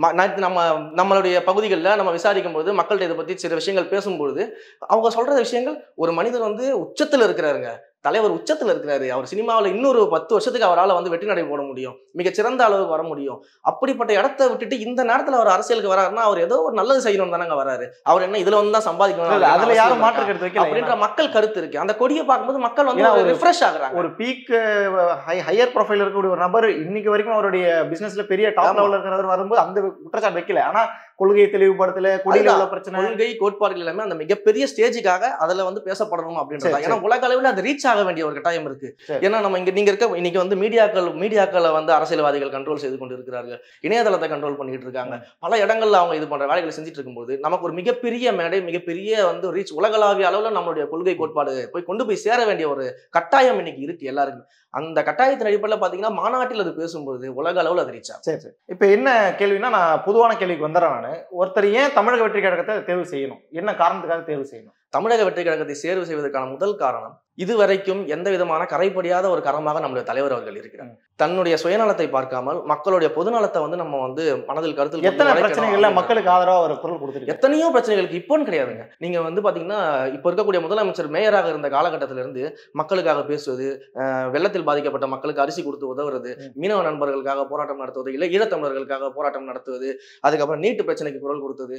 S2: நம்மளுடைய பகுதிகளில் நம்ம விசாரிக்கும் போது மக்கள்கிட்ட இதை பத்தி சில விஷயங்கள் பேசும்பொழுது அவங்க சொல்ற விஷயங்கள், ஒரு மனிதர் வந்து உச்சத்துல இருக்கிறாருங்க, தலைவர் உச்சத்துல இருக்கிறாரு, அவர் சினிமாவில் இன்னொரு 10 வருஷத்துக்கு அவரால் வந்து வெற்றி நடை போட முடியும், மிகச்சிறந்த அளவுக்கு வர முடியும். அப்படிப்பட்ட இடத்த விட்டுட்டு இந்த நேரத்தில் அவர் அரசியலுக்கு வராருன்னா அவர் ஏதோ ஒரு நல்லது செய்யணும் தானங்க வராரு. அவர் என்ன இதுல வந்து தான் சம்பாதிக்கணும்,
S1: அதுல யாரும் மாற்று கருத்து வைக்கல
S2: அப்படின்ற மக்கள் கருத்து இருக்கு. அந்த கொடியை பார்க்கும்போது மக்கள் வந்து ஒரு ரிஃப்ரெஷ் ஆகுறாங்க.
S1: ஒரு பீக் ஹையர் ப்ரொஃபைல் இருக்கக்கூடிய ஒரு நபர் இன்னைக்கு வரைக்கும் அவருடைய பிசினஸ்ல பெரிய டாப் லெவல்ல இருக்கிறவர் வரும்போது அந்த குற்றச்சாட்டு வைக்கல. ஆனா கொள்கையை தெளிவுபடுத்தல, கொடியில உள்ள பிரச்சனை,
S2: கொள்கை கோட்பாடுகள் எல்லாமே அந்த மிகப்பெரிய ஸ்டேஜுக்காக அதுல வந்து பேசப்படணும் அப்படின்றது. ஏன்னா உலக அளவில் அது ரீச் ஆக வேண்டிய ஒரு கட்டாயம் இருக்கு. ஏன்னா நம்ம நீங்க இருக்க இன்னைக்கு வந்து மீடியாக்களை வந்து அரசியல்வாதிகள் கண்ட்ரோல் செய்து கொண்டு இருக்கிறார்கள், இணையதளத்தை கண்ட்ரோல் பண்ணிட்டு இருக்காங்க. பல இடங்கள்ல அவங்க இது போன்ற வேலைகளை செஞ்சுட்டு இருக்கும்போது நமக்கு ஒரு மிகப்பெரிய மேடை, மிகப்பெரிய வந்து ரீச், உலகளாவிய அளவில் நம்மளுடைய கொள்கை கோட்பாடு கொண்டு போய் சேர வேண்டிய ஒரு கட்டாயம் இன்னைக்கு இருக்கு எல்லாருக்கும். அந்த கட்டாயத்தின் அடிப்படையில் பாத்தீங்கன்னா மாநாட்டில் அது பேசும்போது உலக அளவில் அது ரீச் ஆகும்.
S1: சரி, இப்ப என்ன கேள்வினா, நான் பொதுவான கேள்விக்கு வந்துடுறேன். நான் ஒருத்தர் ஏன் தமிழக வெற்றி கழகத்தை தேர்வு செய்யணும், என்ன காரணத்துக்காக தேர்வு செய்யணும்?
S2: தமிழக வெற்றி கழகத்தை தேர்வு செய்வதற்கான முதல் காரணம், இதுவரைக்கும் எந்த விதமான கரைப்படியாத ஒரு கரமாக நம்முடைய தலைவர் அவர்கள் இருக்கிறார். தன்னுடைய சுயநலத்தை பார்க்காமல் மக்களுடைய பொதுநலத்தை வந்து நம்ம வந்து மனதில் கருத்தில்,
S1: எத்தனை பிரச்சனைகள்ல மக்களுக்கு ஆதரவா ஒரு குரல் கொடுத்துருக்கு,
S2: எத்தனையோ பிரச்சனைகளுக்கு இப்போன்னு கிடையாதுங்க. நீங்க வந்து பாத்தீங்கன்னா இப்ப இருக்கக்கூடிய முதலமைச்சர் மேயராக இருந்த காலகட்டத்திலிருந்து மக்களுக்காக பேசுவது, வெள்ளத்தில் பாதிக்கப்பட்ட மக்களுக்கு அரிசி கொடுத்து உதவுறது, மீனவ நண்பர்களுக்காக போராட்டம் நடத்துவது, இல்லை ஈழத்தமிழர்களுக்காக போராட்டம் நடத்துவது, அதுக்கப்புறம் நீட்டு பிரச்சனைக்கு குரல் கொடுத்தது,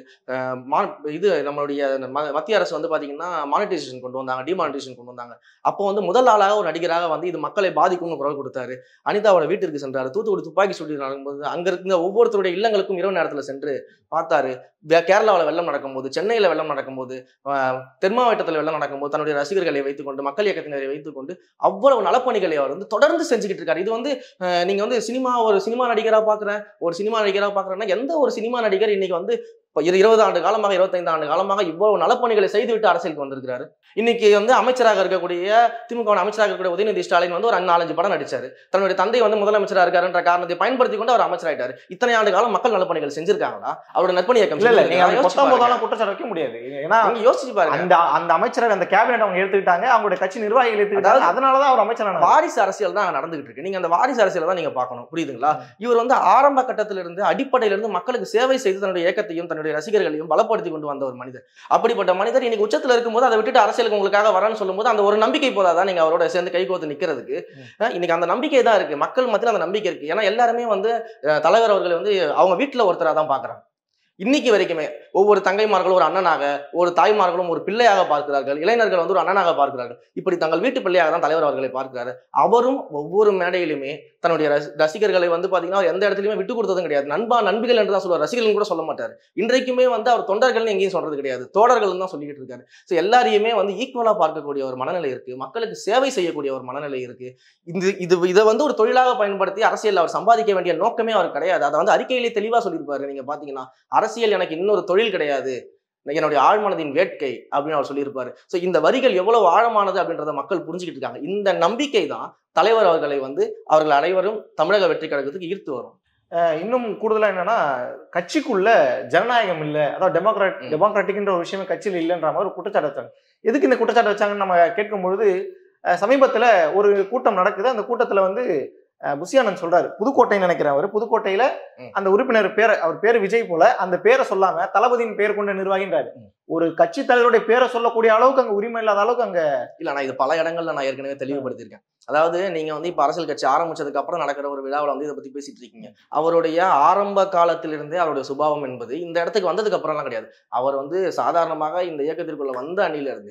S2: இது நம்மளுடைய மத்திய அரசு வந்து பாத்தீங்கன்னா மானிட்டைசேஷன் கொண்டு வந்தாங்க, டிமானிட்டைசேஷன் கொண்டு வந்தாங்க. அப்போ வந்து முதல் ஆளாக ஒரு நடிகராக வந்து இது மக்களை பாதிக்கும்னு குரல் கொடுத்தாரு. அனிதாவோட வீட்டிற்கு சென்றாரு. தூத்துக்குடி துப்பாக்கி சூடு நடக்கும்போது அங்க இருக்க ஒவ்வொருத்தருடைய இல்லங்களுக்கும் இரவு நேரத்துல சென்று பார்த்தாரு. கேரளாவில் வெள்ளம் நடக்கும்போது, சென்னையில வெள்ளம் நடக்கும்போது, தென் மாவட்டத்தில் வெள்ளம் நடக்கும்போது தன்னுடைய ரசிகர்களை வைத்துக்கொண்டு, மக்கள் இயக்கத்தினரை வைத்துக்கொண்டு அவ்வளவு நலப்பணிகளை அவர் வந்து தொடர்ந்து செஞ்சுக்கிட்டு இருக்காரு. இது வந்து நீங்க வந்து ஒரு சினிமா நடிகராக பாக்குறேன்னா எந்த ஒரு சினிமா நடிகர் இன்னைக்கு வந்து 20 ஆண்டு காலமாக 25 ஆண்டு காலமாக இவ்வளவு நலப்பணிகளை செய்துவிட்டு அரசியலுக்கு வந்திருக்கிறாரு. இன்னைக்கு வந்து அமைச்சராக இருக்கக்கூடிய திமுக அமைச்சராக இருக்கக்கூடிய உதயநிதி ஸ்டாலின் வந்து ஒரு 4-5 படம் நடிச்சாரு. தன்னுடைய தந்தை வந்து முதலமைச்சராக இருக்காருன்ற காரணத்தை பயன்படுத்தி கொண்டு அவர் அமைச்சராயிட்டாரு. இத்தனை ஆண்டு காலம் மக்கள் நலப்பணிகள் செஞ்சிருக்காங்களா? அவரோட நற்பணி இயக்கம்
S1: குற்றச்சாட்டு வைக்க முடியாது. ஏன்னா
S2: யோசிச்சு பாருங்க,
S1: அந்த அமைச்சர் அந்த கேபினெட் அவங்க எடுத்துக்கிட்டாங்க, அவங்களுடைய கட்சி நிர்வாகிகள் எடுத்துக்கிட்டாங்க, அதனாலதான் அவர் அமைச்சரான.
S2: வாரிசு அரசியல் தான் நடந்துகிட்டு இருக்கு. நீங்க அந்த வாரிசு அரசியல் தான் நீங்க பார்க்கணும், புரியுதுங்களா? இவர் வந்து ஆரம்ப கட்டத்திலிருந்து அடிப்படையிலிருந்து மக்களுக்கு சேவை செய்து தன்னுடைய இயக்கத்தையும் தன்னுடைய ரசிகர்களையும் பலப்படுத்தி கொண்டு வந்த ஒரு மனிதர். அப்படிப்பட்ட மனிதர் இன்னைக்கு உச்சத்துல இருக்கும்போது அதை விட்டுட்டு அரசியலுக்கு உங்களுக்காக வரன்னு சொல்லும்போது அந்த ஒரு நம்பிக்கை போதாதான் நீங்க அவரோட சேர்ந்து கைகோத்து நிக்கிறதுக்கு? இன்னைக்கு அந்த நம்பிக்கை தான் இருக்கு, மக்கள் மத்தியில் அந்த நம்பிக்கை இருக்கு. ஏன்னா எல்லாருமே வந்து தலைவர் அவர்களை வந்து அவங்க வீட்டுல ஒருத்தரா தான் பாக்குறாங்க. இன்னைக்கு வரைக்குமே ஒவ்வொரு தங்கைமார்களும் ஒரு அண்ணனாக, ஒரு தாய்மார்களும் ஒரு பிள்ளையாக பார்க்கிறார்கள், இளைஞர்கள் வந்து ஒரு அண்ணனாக பார்க்கிறார்கள். இப்படி தங்கள் வீட்டு பிள்ளையாக தான் தலைவர் அவர்களை பார்க்கிறாரு. அவரும் ஒவ்வொரு மேடையிலுமே தன்னுடைய ரசிகர்களை வந்து பாத்தீங்கன்னா எந்த இடத்துலயுமே விட்டு கொடுத்ததும் கிடையாது. நண்பிகள் என்று தான் சொல்லுவார், ரசிகர்கள் கூட சொல்ல மாட்டாரு. இன்றைக்குமே வந்து அவர் தொண்டர்கள்னு எங்கேயும் சொல்றது கிடையாது, தோழர்கள் தான் சொல்லிக்கிட்டு இருக்காரு. ஸோ எல்லாரையுமே வந்து ஈக்குவலா பார்க்கக்கூடிய ஒரு மனநிலை இருக்கு, மக்களுக்கு சேவை செய்யக்கூடிய ஒரு மனநிலை இருக்கு. இதை வந்து ஒரு தொழிலாக பயன்படுத்தி அரசியல் அவர் சம்பாதிக்க வேண்டிய நோக்கமே அவர் கிடையாது. அதை வந்து அறிக்கையிலே தெளிவா சொல்லியிருப்பாரு. நீங்க பாத்தீங்கன்னா அரசியல் எனக்கு இன்னொரு தொழில் கிடையாது, என்னுடைய ஆழ்மனதின் வேட்கை அப்படின்னு அவர் சொல்லியிருப்பாரு. ஸோ இந்த வரிகள் எவ்வளவு ஆழமானது அப்படின்றத மக்கள் புரிஞ்சுக்கிட்டு இருக்காங்க. இந்த நம்பிக்கை தான் தலைவர் அவர்களை வந்து அவர்கள் அனைவரும் தமிழக வெற்றி கழகத்துக்கு ஈர்த்து வரும்.
S1: இன்னும் கூடுதலா என்னன்னா, கட்சிக்குள்ள ஜனநாயகம் இல்லை, அதாவது டெமோக்ராட்டிக்ன்ற ஒரு விஷயமே கட்சியில் இல்லைன்ற மாதிரி ஒரு குற்றச்சாட்டு வச்சாங்க. எதுக்கு இந்த குற்றச்சாட்டு வச்சாங்கன்னு நம்ம கேட்கும்பொழுது, சமீபத்துல ஒரு கூட்டம் நடக்குது. அந்த கூட்டத்துல வந்து புசியானந்த் சொல்றாரு, புதுக்கோட்டைன்னு நினைக்கிறேன், அவர் புதுக்கோட்டையில அந்த உறுப்பினர் பேரை, அவர் பேரு விஜய் போல, அந்த பேரை சொல்லாம தளபதியின் பேர் கொண்ட நிர்வாகின்றாரு. ஒரு கட்சி தலைவருடைய பேரை சொல்லக்கூடிய அளவுக்கு அங்க உரிமை இல்லாத அளவுக்கு அங்க
S2: இல்ல. நான் இது பல இடங்கள்ல நான் ஏற்கனவே தெளிவுபடுத்திருக்கேன். அதாவது நீங்க வந்து இப்ப அரசியல் கட்சி ஆரம்பிச்சதுக்கு அப்புறம் நடக்கிற ஒரு விழாவில் வந்து இதை பத்தி பேசிட்டு இருக்கீங்க. அவருடைய ஆரம்ப காலத்திலிருந்தே அவருடைய சுபாவம் என்பது இந்த இடத்துக்கு வந்ததுக்கு அப்புறம் எல்லாம் கிடையாது. அவர் வந்து சாதாரணமாக இந்த இயக்கத்திற்குள்ள வந்த அணியில இருந்து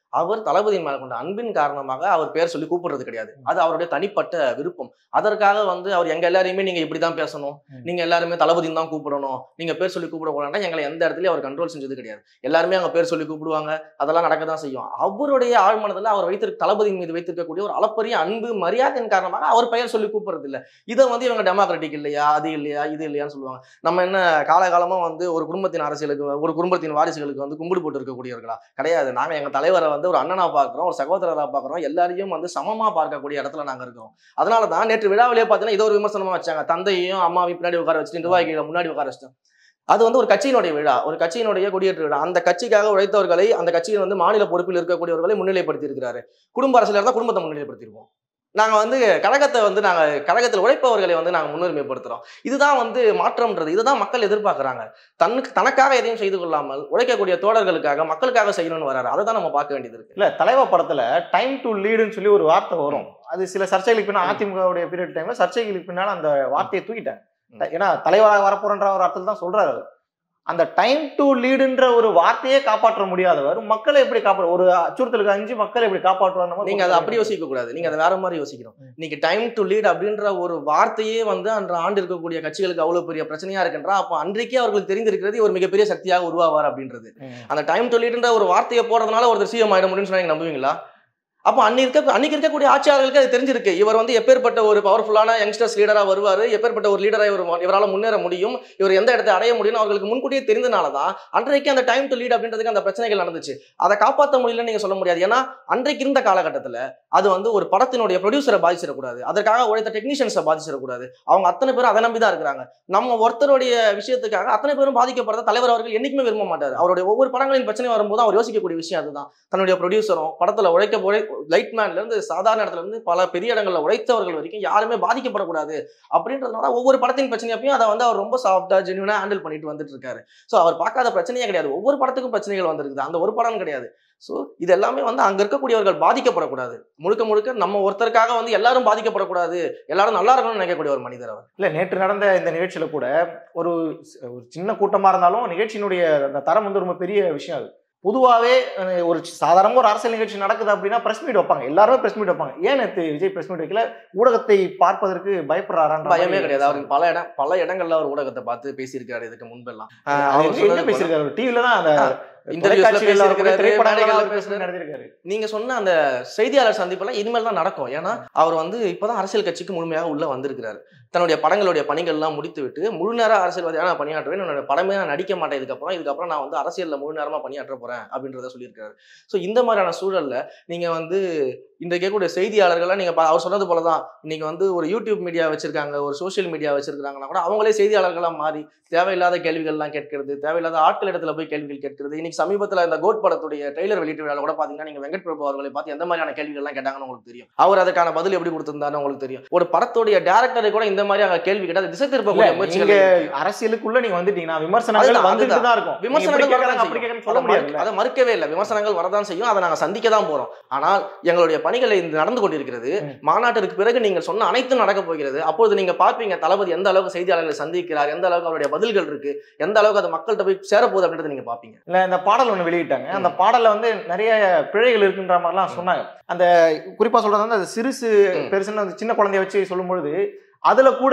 S2: அவர் தளபதியின் மேல கொண்ட அன்பின் காரணமாக அவர் பேர் சொல்லி கூப்பிடுறது கிடையாது. அது அவருடைய தனிப்பட்ட விருப்பம். அதற்காக வந்து அவர் எங்க எல்லாரையுமே நீங்க இப்படிதான் பேசணும், நீங்க எல்லாருமே தளபதின்னு தான் கூப்பிடணும், நீங்க பேர் சொல்லி கூப்பிடக்கூடாதுன்னா எங்களை எந்த இடத்துலயும் அவர் கண்ட்ரோல் செஞ்சது கிடையாது. எல்லாருமே அங்க பேர் சொல்லி கூப்பிடுவாங்க, அதெல்லாம் நடக்க தான் செய்யும். அவருடைய ஆழ்மனதுல அவர் தளபதியின் மீது வைத்திருக்கக்கூடிய ஒரு அளப்பரிய அன்பு மரியாதையின் காரணமாக அவர் பெயர் சொல்லி கூப்பிடுறது இல்லை. இதை வந்து இவங்க டெமோக்ராட்டிக் இல்லையா, அது இல்லையா, இது இல்லையான்னு சொல்லுவாங்க. நம்ம என்ன காலகாலமா வந்து ஒரு குடும்பத்தின் அரசியலுக்கு, ஒரு குடும்பத்தின் வாரிசுகளுக்கு வந்து கும்பிடு போட்டு இருக்கக்கூடியவர்களா? கிடையாது. நாங்க எங்க தலைவரை வந்து ஒரு அண்ணனா பார்க்கிறோம், ஒரு சகோதரரா பார்க்கிறோம், எல்லாரையும் வந்து சமமா பார்க்கக்கூடிய இடத்துல நாங்க இருக்கோம். அதனாலதான் நேற்று விழாவிலே பார்த்தீங்கன்னா இதை ஒரு விமர்சனமா வச்சாங்க. தந்தையும் அம்மாவையும் பின்னாடி உட்கார வச்சுட்டு நிர்வாகிகளை முன்னாடி உட்கார வச்சுட்டு. அது வந்து ஒரு கட்சியினுடைய விழா, ஒரு கட்சியினுடைய கொடியேற்ற விழா. அந்த கட்சிக்காக உழைத்தவர்களை, அந்த கட்சியில் வந்து மாநில பொறுப்பில் இருக்கக்கூடியவர்களை முன்னிலைப்படுத்தி இருக்கிறாரு. குடும்ப அரசியல் இருந்தால் குடும்பத்தை முன்னிலைப்படுத்திருப்போம். நாங்க வந்து கழகத்தை வந்து நாங்க கழகத்தில் உழைப்பவர்களை வந்து நாங்க முன்னுரிமைப்படுத்துறோம். இதுதான் வந்து மாற்றம்ன்றது. இதுதான் மக்கள் எதிர்பார்க்கறாங்க. தனக்காக எதையும் செய்து கொள்ளாமல் உழைக்கக்கூடிய தோழர்களுக்காக, மக்களுக்காக செய்யணும்னு வராரு. அதை தான் நம்ம பார்க்க வேண்டியது இருக்கு.
S1: இல்ல, தலைவா படத்துல டைம் டு லீடுன்னு சொல்லி ஒரு வார்த்தை வரும். அது சில சர்ச்சைகளுக்கு பின்னால் அதிமுகவுடைய பீரியட் டைம்ல சர்ச்சைகளுக்கு பின்னால அந்த வார்த்தையை தூக்கிட்டாங்க. ஏன்னா தலைவராக வரப்போறன்ற ஒரு அர்த்தத்தில் தான் சொல்றாரு. அந்த டைம் டு லீடுன்ற ஒரு வார்த்தையே காப்பாற்ற முடியாதவர் மக்களை எப்படி காப்பாற்ற, ஒரு அச்சுறுத்தலுக்கு அஞ்சு மக்களை எப்படி காப்பாற்றுவாங்க?
S2: நீங்க அதை அப்படி யோசிக்க கூடாது. நீங்க அதை வேற மாதிரி யோசிக்கணும். நீங்க டைம் டு லீட் அப்படின்ற ஒரு வார்த்தையே வந்து அன்ற ஆண்டு இருக்கக்கூடிய கட்சிகளுக்கு அவ்வளவு பெரிய பிரச்சனையா இருக்குன்றா, அப்போ அன்றைக்கே அவர்களுக்கு தெரிந்திருக்கிறது ஒரு மிகப்பெரிய சக்தியாக உருவாவார் அப்படின்றது. அந்த டைம் டு லீட்ன்ற ஒரு வார்த்தையை போறதுனால ஒருத்தர் சிஎம் ஆயிட முடியும்னு சொன்னா நீங்க நம்புவீங்களா? அப்போ அன்னைக்கு இருக்கக்கூடிய ஆட்சியாளர்களுக்கு அது தெரிஞ்சிருக்கு. இவர் வந்து எப்பேற்பட்ட ஒரு பவர்ஃபுல்லான யங்ஸ்டர்ஸ் லீடரா வருவாரு, எப்பேற்பட்ட ஒரு லீடரா இவரால் முன்னேற முடியும், இவர் எந்த இடத்தை அடைய முடியும் அவர்களுக்கு முன்கூட்டியே தெரிந்தனாலதான் அன்றைக்கு அந்த டைம் டு லீட் அப்படின்றதுக்கு அந்த பிரச்சனைகள் நடந்துச்சு. அதை காப்பாற்ற முடியலன்னு நீங்க சொல்ல முடியாது. ஏன்னா அன்றைக்கு இருந்த காலகட்டத்துல அது வந்து ஒரு படத்தினுடைய ப்ரொடியூசரை பாதிச்சிடக்கூடாது, அதற்காக உழைத்த டெக்னீஷியன்ஸை பாதிச்சிடக்கூடாது. அவங்க அத்தனை பேரும் அதை நம்பிதான் இருக்கிறாங்க. நம்ம ஒருத்தருடைய விஷயத்துக்காக அத்தனை பேரும் பாதிக்கப்படுறத தலைவர் அவர்கள் என்னைக்குமே விரும்ப மாட்டார். அவருடைய ஒவ்வொரு படங்களின் பிரச்சனை வரும்போது அவர் யோசிக்கக்கூடிய விஷயம் அதுதான். தன்னுடைய ப்ரொடியூசரும் படத்துல லைட்மேன்ல இருந்து சாதாரண இடத்துல இருந்து பல பெரிய இடங்கள்ல உழைத்தவர்கள் வரைக்கும் யாருமே பாதிக்கப்படக்கூடாது அப்படின்றதுனால ஒவ்வொரு படத்தின் பிரச்சனையப்பையும் அதை வந்து அவர் ரொம்ப சாஃப்டா ஜென்யூனா ஹேண்டில் பண்ணிட்டு வந்துட்டு இருக்காரு. ஸோ அவர் பார்க்காத பிரச்சனையே கிடையாது. ஒவ்வொரு படத்துக்கும் பிரச்சனைகள் வந்திருக்குது, அந்த ஒரு படம் கிடையாது. ஸோ இது எல்லாமே வந்து அங்க இருக்கக்கூடியவர்கள் பாதிக்கப்படக்கூடாது. முழுக்க முழுக்க நம்ம ஒருத்தருக்காக வந்து எல்லாரும் பாதிக்கப்படக்கூடாது, எல்லாரும் நல்லா இருக்கணும்னு நினைக்கக்கூடிய ஒரு மனிதர் அவர்.
S1: இல்ல, நேற்று நடந்த இந்த நிகழ்ச்சியில கூட ஒரு சின்ன கூட்டமா இருந்தாலும் நிகழ்ச்சியினுடைய அந்த தரம் வந்து ரொம்ப பெரிய விஷயம். அது பொதுவாகவே ஒரு சாதாரண ஒரு அரசியல் நிகழ்ச்சி நடக்குது அப்படின்னா பிரஸ் மீட் வைப்பாங்க, எல்லாருமே பிரஸ் மீட் வைப்பாங்க. ஏன் நேற்று விஜய் பிரஸ் மீட் வைக்கல? ஊடகத்தை பார்ப்பதற்கு பயப்படுறாரான்னு
S2: பயமே கிடையாது. அவருக்கு பல இடங்கள்ல அவர் ஊடகத்தை பார்த்து பேசியிருக்காரு. இதுக்கு முன்பெல்லாம்
S1: பேசியிருக்காரு, டிவில தான் அந்த
S2: நீங்க சொன்ன அந்த செய்தியாளர் சந்திப்புல இனிமேல் தான் நடக்கும். ஏன்னா அவர் வந்து இப்பதான் அரசியல் கட்சிக்கு முழுமையாக உள்ள வந்திருக்கிறாரு. தன்னுடைய படங்களுடைய பணிகள் எல்லாம் முடித்து விட்டு முழு நேர அரசியல்வாதியாக நான் பணியாற்றுவேன், என்னோட படமே நான் நடிக்க மாட்டேன், இதுக்கப்புறம் நான் வந்து அரசியல்ல முழு நேரமா பணியாற்ற போறேன் அப்படின்றத சொல்லியிருக்காரு. ஸோ இந்த மாதிரியான சூழல்ல நீங்க வந்து இந்த கேட்கக்கூடிய செய்தியாளர்கள்லாம் நீங்க அவர் சொன்னது போலதான் இன்னைக்கு வந்து ஒரு யூடியூப் மீடியா வச்சிருக்காங்க, ஒரு சோசியல் மீடியா வச்சிருக்காங்கன்னா கூட அவங்களே செய்தியாளர்களா மாறி தேவையில்லாத கேள்விகள்லாம் கேட்கிறது, தேவையில்லாத ஆட்கள் இடத்துல போய் கேள்விகள் கேட்கிறது. இன்னைக்கு சமீபத்தில் இந்த கோட் படத்துடைய ட்ரெய்லர் வெளியீட்டு விழாவில் கூட பாத்தீங்கன்னா நீங்க வெங்கட் பிரபு அவர்களை பார்த்து எந்த மாதிரியான கேள்விகள்லாம் கேட்டாங்கன்னு உங்களுக்கு தெரியும். அவர் அதுக்கான பதில் எப்படி கொடுத்திருந்தாருன்னு உங்களுக்கு தெரியும். ஒரு படத்துடைய டைரக்டரை கூட இந்த மாதிரி அங்க கேள்வி கேட்டால் திசை திருப்பக்கூடிய முயற்சிகள்.
S1: அரசியலுக்குள்ள நீங்க வந்துட்டீங்கன்னா விமர்சனங்கள் வந்துட்டு தான் இருக்கும்.
S2: விமர்சனங்கள் சொல்ல முடியாது, அதை மறுக்கவே இல்லை. விமர்சனங்கள் வரதான் செய்யும், அதை நாங்க சந்திக்க தான் போறோம். ஆனால் எங்களுடைய பணிகளை நடந்து கொண்டிருக்கிறது. மாநாட்டிற்கு பிறகு நீங்கள் சொன்ன அனைத்தும் நடக்க போகிறது. அப்போது நீங்க பார்ப்பீங்க தளபதி எந்த அளவுக்கு செய்தியாளர்களை சந்திக்கிறார், எந்த அளவுக்கு அவருடைய பதில்கள் இருக்கு, எந்த அளவுக்கு அது மக்கள்கிட்ட போய் சேரப்போகுது அப்படின்றத நீங்க பாப்பீங்க.
S1: இல்ல, இந்த பாடல் ஒண்ணு வெளியிட்டாங்க. அந்த பாடல்ல வந்து நிறைய பிழைகள் இருக்குன்ற மாதிரிலாம் சொன்னாங்க. அந்த குறிப்பா சொல்றது வந்து அது சிறுசு பெருசுன்னு அந்த சின்ன குழந்தைய வச்சு சொல்லும் பொழுது அதுல கூட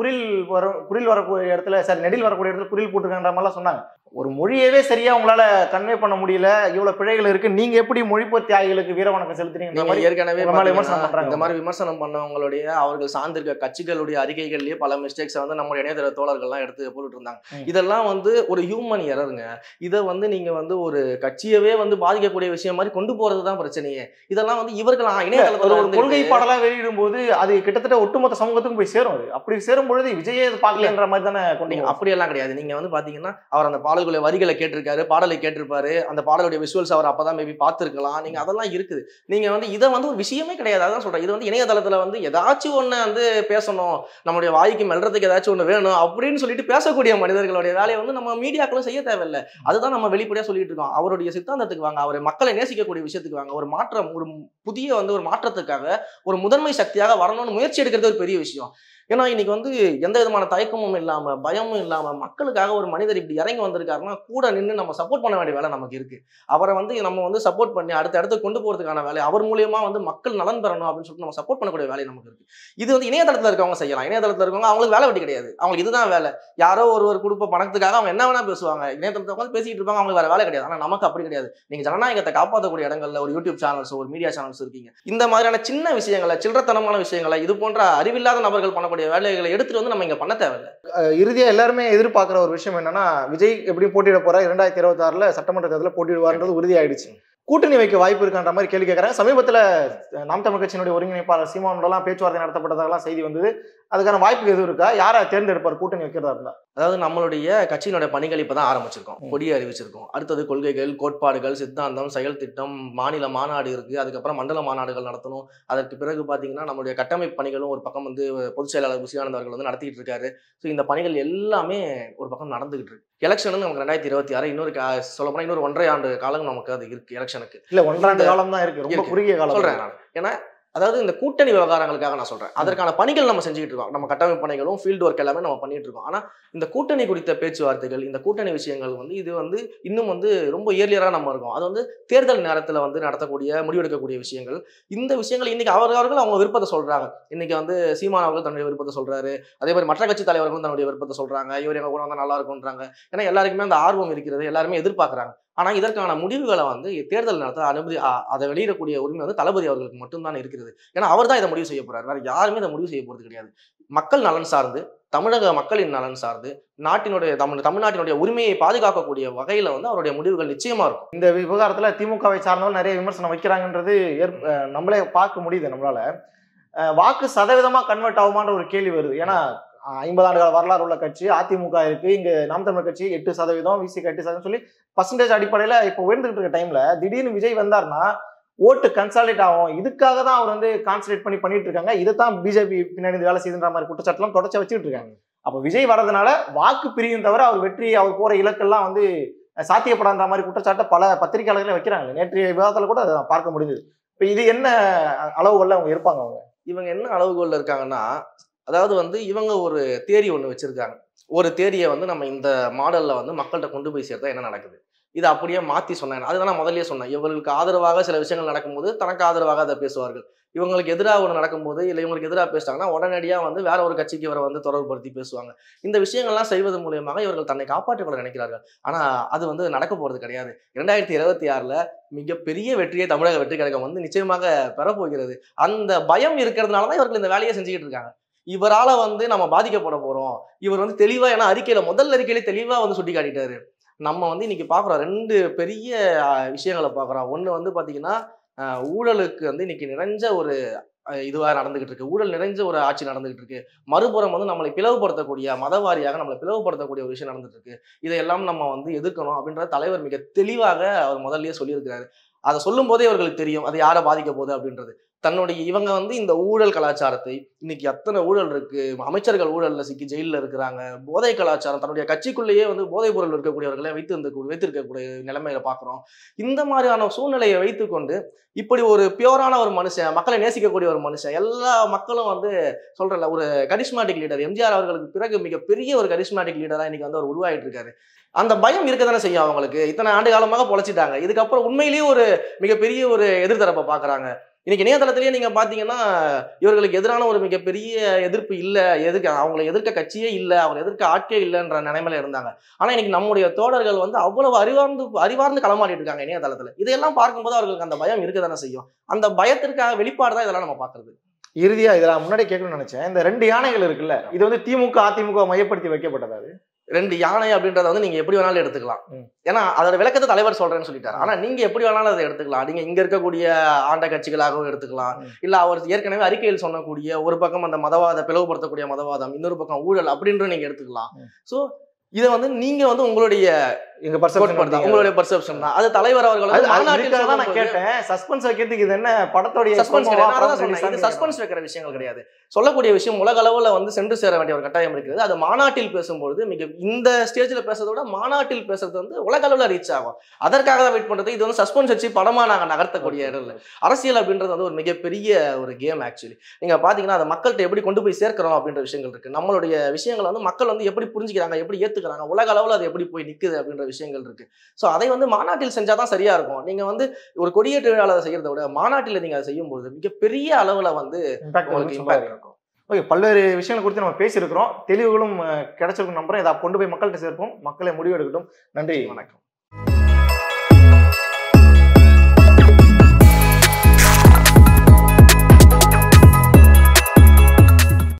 S1: குறில் வரக்கூடிய இடத்துல நெடில் வரக்கூடிய இடத்துல குறில் போட்டுருக்கின்ற மாதிரிலாம் சொன்னாங்க. ஒரு மொழியவே சரியா உங்களால கன்வே பண்ண முடியல, இவ்வளவு பிழைகள் இருக்கு, நீங்க எப்படி மொழிப்போர் தியாகிகளுக்கு வீர வணக்கம் செலுத்துறீங்க?
S2: ஏற்கனவே இந்த மாதிரி விமர்சனம் பண்ணவங்களுடைய அவர்கள் சார்ந்திருக்க கட்சிகளுடைய அறிக்கைகள்லயே பல மிஸ்டேக்ஸ் வந்து நம்மளுடைய இணையதள தோழர்கள்லாம் எடுத்து போட்டுட்டு இருந்தாங்க. இதெல்லாம் வந்து ஒரு ஹியூமன் எரருங்க. இதை வந்து நீங்க வந்து ஒரு கட்சியவே வந்து பாதிக்கக்கூடிய விஷயம் மாதிரி கொண்டு போறதுதான் பிரச்சனையே. இதெல்லாம் வந்து இவர்கள் இணையதளத்துல ஒரு
S1: கொள்கை பாடலா வெளியிடும் போது அது கிட்டத்தட்ட ஒட்டுமொத்த சமூகத்துக்கும் போய் சேரும். அது அப்படி சேரும் பொழுது விஜயே பார்க்கலன்ற மாதிரி தானே கொண்டு.
S2: அப்படியெல்லாம் கிடையாது. நீங்க வந்து பாத்தீங்கன்னா அவர் அந்த பாடல்களுடைய வரிகளை கேட்டிருக்காரு, பாடலை கேட்டிருப்பாரு, அந்த பாடலுடைய விஷுவல்ஸ் அவர் அப்பதான் மேபி பார்த்திருக்கலாம். நீங்க அதெல்லாம் இருக்குது. நீங்க வந்து இதை வந்து ஒரு விஷயமே கிடையாது. அதான் சொல்றேன், இது வந்து இணையதளத்துல வந்து ஏதாச்சும் ஒண்ணு வந்து பேசணும், நம்மளுடைய வாய்க்கு மெல்றதுக்கு ஏதாச்சும் ஒண்ணு வேணும் அப்படின்னு சொல்லிட்டு பேசக்கூடிய மனிதர்களுடைய வேலையை வந்து நம்ம மீடியாக்களும் செய்ய தேவையில்லை. அதுதான் நம்ம வெளிப்படையா சொல்லிட்டு இருக்கோம். அவருடைய சித்தாந்தத்துக்கு வாங்க, அவரை மக்களை நேசிக்கக்கூடிய விஷயத்துக்கு வாங்க, ஒரு மாற்றம், ஒரு புதிய வந்து ஒரு மாற்றத்துக்காக ஒரு முதன்மை சக்தியாக வரணும்னு முயற்சி எடுக்கிறது ஒரு பெரிய விஷயம். ஏன்னா இன்னைக்கு வந்து எந்த விதமான தயக்கமும் இல்லாம பயமும் இல்லாம மக்களுக்காக ஒரு மனிதர் இப்படி இறங்கி வந்திருக்காருன்னா கூட நின்று நம்ம சப்போர்ட் பண்ண வேண்டிய வேலை நமக்கு இருக்கு. அவரை வந்து நம்ம வந்து சப்போர்ட் பண்ணி அடுத்த இடத்துக்கு கொண்டு போறதுக்கான வேலை, அவர் மூலியமா வந்து மக்கள் நலன் பெறணும் அப்படின்னு சொல்லிட்டு நம்ம சப்போர்ட் பண்ணக்கூடிய வேலை நமக்கு இருக்கு. இது வந்து இணையதளத்துல இருக்கவங்க செய்யலாம். இணையதளத்துல இருக்கவங்க அவங்களுக்கு வேலை வெட்டி கிடையாது, அவங்களுக்கு இதுதான் வேலை. யாரோ ஒருவர் கொடுப்ப பணத்துக்காக அவங்க என்ன வேணா பேசுவாங்க, இணையதளத்தை உட்காந்து பேசிட்டு இருப்பாங்க, அவங்களுக்கு வேற வேலை கிடையாது. ஆனா நமக்கு அப்படி கிடையாது. நீங்க ஜனநாயகத்தை காப்பாற்றக்கூடிய இடங்கள்ல ஒரு யூடியூப் சேனல்ஸ், ஒரு மீடியா சேனல்ஸ் இருக்கீங்க. இந்த மாதிரியான சின்ன விஷயங்களை, சில்லறத்தனமான விஷயங்களை, இது போன்ற அறிவில்லாத நபர்கள் பண்ணக்கூடிய வேலைகளை எடுத்துட்டு வந்து நம்ம இங்க பண்ண தேவையில்லை.
S1: இறுதியா எல்லாருமே எதிர்பார்க்கிற ஒரு விஷயம் என்னன்னா, விஜய் எப்படி போட்டியிட போறா 2026 சட்டமன்ற தேர்தலில் போட்டியிடுவார்ன்றது உறுதியாயிடுச்சு. கூட்டணி வைக்க வாய்ப்பு இருக்கான்ற மாதிரி கேள்வி கேட்கறாங்க. சமீபத்துல நாம் தமிழ் கட்சியினுடைய ஒருங்கிணைப்பாளர் சீமானோடலாம் பேச்சுவார்த்தை நடத்தப்பட்டதாகலாம் செய்தி வந்தது. அதுக்கான வாய்ப்பு எதுவும் இருக்கா? யாரை தேர்ந்தெடுப்பார் கூட்டணி வைக்கிறதா இருந்தா?
S2: அதாவது நம்மளுடைய கட்சியினுடைய பணிகள் இப்பதான் ஆரம்பிச்சிருக்கோம், கொடியை அறிவிச்சிருக்கோம். அடுத்தது கொள்கைகள், கோட்பாடுகள், சித்தாந்தம், செயல் திட்டம், மாநில மாநாடு இருக்கு. அதுக்கப்புறம் மண்டல மாநாடுகள் நடத்தணும். அதற்கு பிறகு பாத்தீங்கன்னா நம்மளுடைய கட்டமைப்பு பணிகளும் ஒரு பக்கம் வந்து பொதுச் செயலாளர் புசியானந்த் அவர்கள் வந்து நடத்திட்டு இருக்காரு. ஸோ இந்த பணிகள் எல்லாமே ஒரு பக்கம் நடந்துகிட்டு இருக்கு. எலெக்ஷன் நமக்கு 2026 இன்னொரு சொல்ல போனா இன்னொரு 1.5 ஆண்டு காலம் நமக்கு அது இருக்கு எலெக்ஷனுக்கு.
S1: இல்ல 1.5 ஆண்டு காலம் தான் இருக்கு, ரொம்ப குறுகிய காலம்
S2: சொல்றேன் நான். ஏன்னா அதாவது இந்த கூட்டணி விவகாரங்களுக்காக நான் சொல்றேன், அதற்கான பணிகள் நம்ம செஞ்சுட்டு இருக்கோம். நம்ம கட்டமைப்பு பணிகளும் ஃபீல்டு ஒர்க் எல்லாமே நம்ம பண்ணிட்டு இருக்கோம். ஆனா இந்த கூட்டணி குறித்த பேச்சுவார்த்தைகள், இந்த கூட்டணி விஷயங்கள் வந்து இது வந்து இன்னும் வந்து ரொம்ப இயர்லியரா நம்ம இருக்கோம். அது வந்து தேர்தல் நேரத்துல வந்து நடத்தக்கூடிய முடிவெடுக்கக்கூடிய விஷயங்கள். இந்த விஷயங்கள் இன்னைக்கு அவர்கள் அவங்க விருப்பத்தை சொல்றாங்க. இன்னைக்கு வந்து சீமான் அவர்கள் தன்னுடைய விருப்பத்தை சொல்றாரு. அதே மாதிரி மற்ற கட்சி தலைவர்களும் தன்னுடைய விருப்பத்தை சொல்றாங்க. இவர் எங்க கூட வந்தா நல்லா இருக்கும்ன்றாங்க. ஏன்னா எல்லாருக்குமே அந்த ஆர்வம் இருக்கிறது, எல்லாருமே எதிர்பார்க்கறாங்க. ஆனா இதற்கான முடிவுகளை வந்து தேர்தல் நேரத்தில் அனுமதி அதை வெளியிடக்கூடிய உரிமை வந்து தளபதி அவர்களுக்கு மட்டும்தான் இருக்கிறது. ஏன்னா அவர் தான் இதை முடிவு செய்ய போறாரு, வேற யாருமே இதை முடிவு செய்ய போறது கிடையாது. மக்கள் நலன் சார்ந்து, தமிழக மக்களின் நலன் சார்ந்து, தமிழ்நாட்டினுடைய உரிமையை பாதுகாக்கக்கூடிய வகையில வந்து அவருடைய முடிவுகள் நிச்சயமா இருக்கும்.
S1: இந்த விவகாரத்துல திமுகவை சார்ந்தவர்கள் நிறைய விமர்சனம் வைக்கிறாங்கன்றது நம்மளே பார்க்க முடியுது. நம்மளால வாக்கு சதவீதமா கன்வெர்ட் ஆகுமான்ற ஒரு கேள்வி வருது. ஏன்னா 50 ஆண்டு கால வரலாறு உள்ள கட்சி அதிமுக இருக்கு, இங்க நாம் தமிழர் கட்சி 8%, விசிக 8% சொல்லி பர்சன்டேஜ் அடிப்படையில இப்ப உயர்ந்துகிட்டு இருக்க டைம்ல திடீர்னு விஜய் வந்தார்னா ஓட்டு கன்சாலிடேட் ஆகும். இதுக்காக தான் அவர் வந்து கான்சன்ட்ரேட் பண்ணிட்டு இருக்காங்க. இதைத்தான் பிஜேபி பின்னாடி வேலை செய்யுன்ற மாதிரி குற்றச்சாட்டுலாம் தொடர்ச்சி வச்சுட்டு இருக்காங்க. அப்ப விஜய் வர்றதுனால வாக்கு பிரியும் தவிர அவர் வெற்றி, அவர் போற இலக்கெல்லாம் வந்து சாத்தியப்படாத மாதிரி குற்றச்சாட்டை பல பத்திரிகையாளர்களே வைக்கிறாங்க. நேற்றைய விவாதத்துல கூட அதை பார்க்க முடியுது. இப்ப இது என்ன அளவுகள்ல அவங்க இருப்பாங்க?
S2: இவங்க என்ன அளவுகோல்ல இருக்காங்கன்னா, அதாவது வந்து இவங்க ஒரு தேரி ஒன்று வச்சிருக்காங்க. ஒரு தேரியை வந்து நம்ம இந்த மாடல்ல வந்து மக்கள்கிட்ட கொண்டு போய் சேர்த்தா என்ன நடக்குது, இதை அப்படியே மாத்தி சொன்னேன். அதுதான் நான் முதல்லயே சொன்னேன். இவங்களுக்கு ஆதரவாக சில விஷயங்கள் நடக்கும்போது தனக்கு ஆதரவாக அதை பேசுவார்கள். இவங்களுக்கு எதிராக ஒன்று நடக்கும்போது இல்லை இவங்களுக்கு எதிராக பேசிட்டாங்கன்னா உடனடியாக வந்து வேற ஒரு கட்சிக்கு இவரை வந்து தொடர்புபடுத்தி பேசுவாங்க. இந்த விஷயங்கள்லாம் செய்வது மூலியமாக இவர்கள் தன்னை காப்பாற்றிக் கொள்ள நினைக்கிறார்கள். ஆனா அது வந்து நடக்க போறது கிடையாது. 2026 மிகப்பெரிய வெற்றியை தமிழக வெற்றி கழகம் வந்து நிச்சயமாக பெறப்போகிறது. அந்த பயம் இருக்கிறதுனாலதான் இவர்கள் இந்த வேலையை செஞ்சுக்கிட்டு இருக்காங்க. இவரால வந்து நம்ம பாதிக்கப்பட போறோம். இவர் வந்து தெளிவா, ஏன்னா முதல் அறிக்கையில தெளிவா வந்து சுட்டி காட்டிட்டாரு. நம்ம வந்து இன்னைக்கு பாக்குறோம் 2 பெரிய விஷயங்களை பாக்குறோம். ஒண்ணு வந்து பாத்தீங்கன்னா ஊழலுக்கு வந்து இன்னைக்கு நிறைஞ்ச ஒரு இதுவா நடந்துகிட்டு இருக்கு. ஊழல் நிறைஞ்ச ஒரு ஆட்சி நடந்துகிட்டு இருக்கு. மறுபுறம் வந்து நம்மளை பிளவுபடுத்தக்கூடிய, மதவாரியாக நம்மளை பிளவுபடுத்தக்கூடிய ஒரு விஷயம் நடந்துட்டு இருக்கு. இதையெல்லாம் நம்ம வந்து எதிர்க்கணும் அப்படின்ற தலைவர் மிக தெளிவாக அவர் முதல்லயே சொல்லியிருக்கிறாரு. அதை சொல்லும் போதே இவர்களுக்கு தெரியும் அது யாரை பாதிக்க போகுது அப்படின்றது. தன்னுடைய இவங்க வந்து இந்த ஊழல் கலாச்சாரத்தை, இன்னைக்கு அத்தனை ஊழல் இருக்கு, அமைச்சர்கள் ஊழல்ல சிக்கி ஜெயிலில் இருக்கிறாங்க, போதை கலாச்சாரம் தன்னுடைய கட்சிக்குள்ளேயே வந்து போதைப் பொருள் இருக்கக்கூடியவர்களை வைத்திருக்கக்கூடிய நிலைமையில பாக்குறோம். இந்த மாதிரியான சூழ்நிலையை வைத்துக்கொண்டு இப்படி ஒரு பியூரான ஒரு மனுஷன், மக்களை நேசிக்கக்கூடிய ஒரு மனுஷன், எல்லா மக்களும் வந்து சொல்றல ஒரு கரிஸ்மாட்டிக் லீடர், எம்ஜிஆர் அவர்களுக்கு பிறகு மிகப்பெரிய ஒரு கரிஸ்மாட்டிக் லீடரா இன்னைக்கு வந்து அவர் உருவாகிட்டு இருக்காரு. அந்த பயம் இருக்க தானே செய்யும் அவங்களுக்கு. இத்தனை ஆண்டு காலமாக பொழைச்சிட்டாங்க. இதுக்கப்புறம் உண்மையிலேயே ஒரு மிகப்பெரிய ஒரு எதிர்த்தரப்பை பாக்குறாங்க. இன்னைக்கு இணையதளத்திலேயே நீங்க பாத்தீங்கன்னா இவர்களுக்கு எதிரான ஒரு மிகப்பெரிய எதிர்ப்பு இல்ல, அவங்களை எதிர்க்க கட்சியே இல்ல, அவங்க எதிர்க்க ஆட்கே இல்லைன்ற நிலைமையில இருந்தாங்க. ஆனா இன்னைக்கு நம்முடைய தோழர்கள் வந்து அவ்வளவு அறிவார்ந்து களமாடிட்டு இருக்காங்க இணையதளத்துல. இதையெல்லாம் பார்க்கும்போது அவர்களுக்கு அந்த பயம் இருக்க தானே செய்யும். அந்த பயத்திற்காக வெளிப்பாடுதான் இதெல்லாம் நம்ம பாக்குறது.
S1: இறுதியா இதெல்லாம் முன்னாடி கேட்கணும்னு நினைச்சேன். இந்த 2 யானைகள் இருக்குல்ல, இது வந்து திமுக அதிமுக மையப்படுத்தி வைக்கப்பட்டது.
S2: 2 யானை அப்படின்றத வந்து நீங்க எப்படி வேணாலும் எடுத்துக்கலாம். ஏன்னா அதோட விளக்கத்தை தலைவர் சொல்றேன்னு சொல்லிட்டாரு. ஆனா நீங்க எப்படி வேணாலும் அதை எடுத்துக்கலாம். நீங்க இங்க இருக்கக்கூடிய ஆண்ட கட்சிகளாகவும் எடுத்துக்கலாம். இல்ல அவர் ஏற்கனவே அறிக்கையில் சொன்னக்கூடிய ஒரு பக்கம் அந்த மதவாத பிளவுபடுத்தக்கூடிய மதவாதம், இன்னொரு பக்கம் ஊழல் அப்படின்ற நீங்க எடுத்துக்கலாம். சோ இதை வந்து நீங்க வந்து உங்களுடைய
S1: எங்க பர்செப்ஷன்
S2: உங்களுடைய பர்செப்ஷன் தான். அது தலைவர் அவர்கள் வந்து மாநாட்டில்
S1: தான் நான் கேட்டேன். சஸ்பென்ஸ் வைக்கிறதுக்கு இது என்ன படத்தோட
S2: சஸ்பென்ஸ் கிடையாது. சஸ்பென்ஸ் வைக்கிற விஷயங்கள் கிடையாது. சொல்லக்கூடிய விஷயம் உலக அளவுல வந்து சென்று சேர வேண்டிய ஒரு கட்டாயம் இருக்கிறது. அது மாநாட்டில் பேசும்போது இந்த ஸ்டேஜ்ல பேசுறதை விட மாநாட்டில் பேசுறது வந்து உலக அளவுல ரீச் ஆகும். அதற்காக தான் வெயிட் பண்றது. இது வந்து சஸ்பென்ஸ் வச்சு படமா நாங்க நகர்த்தக்கூடிய இடம் இல்லை. அரசியல் அப்படின்றது வந்து ஒரு மிகப்பெரிய ஒரு கேம். ஆக்சுவலி நீங்க பாத்தீங்கன்னா அதை மக்கள்கிட்ட எப்படி கொண்டு போய் சேர்க்கிறோம் அப்படின்ற விஷயங்கள் இருக்கு. நம்மளுடைய விஷயங்களை வந்து மக்கள் வந்து எப்படி புரிஞ்சுக்கிறாங்க, எப்படி ஏத்துக்கிறாங்க, உலக அளவுல அது எப்படி போய் நிக்குது அப்படின்ற விஷயங்கள் இருக்கு. ஸோ அதை வந்து மாநாட்டில் செஞ்சாதான் சரியா இருக்கும். நீங்க வந்து ஒரு கொடியேற்ற விழாவில் செய்யறதை விட மாநாட்டில் நீங்க அதை செய்யும்போது மிகப்பெரிய அளவுல வந்து இம்பாக்ட் இருக்கும்.
S1: ஓகே, பல்வேறு விஷயங்களை குறித்து நம்ம பேசியிருக்கிறோம். தெளிவுகளும் கிடைச்சிருக்கும் நம்புறோம். இதை கொண்டு போய் மக்கள்கிட்ட சேர்ப்போம். மக்களை முடிவு எடுக்கட்டும். நன்றி,
S2: வணக்கம்.